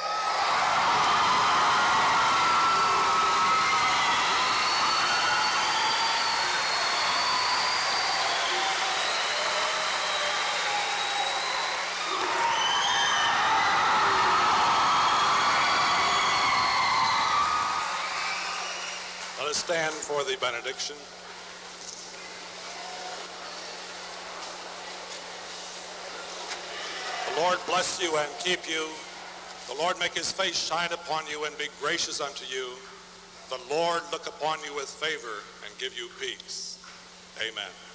Let us stand for the benediction. The Lord bless you and keep you. The Lord make his face shine upon you and be gracious unto you. The Lord look upon you with favor and give you peace. Amen.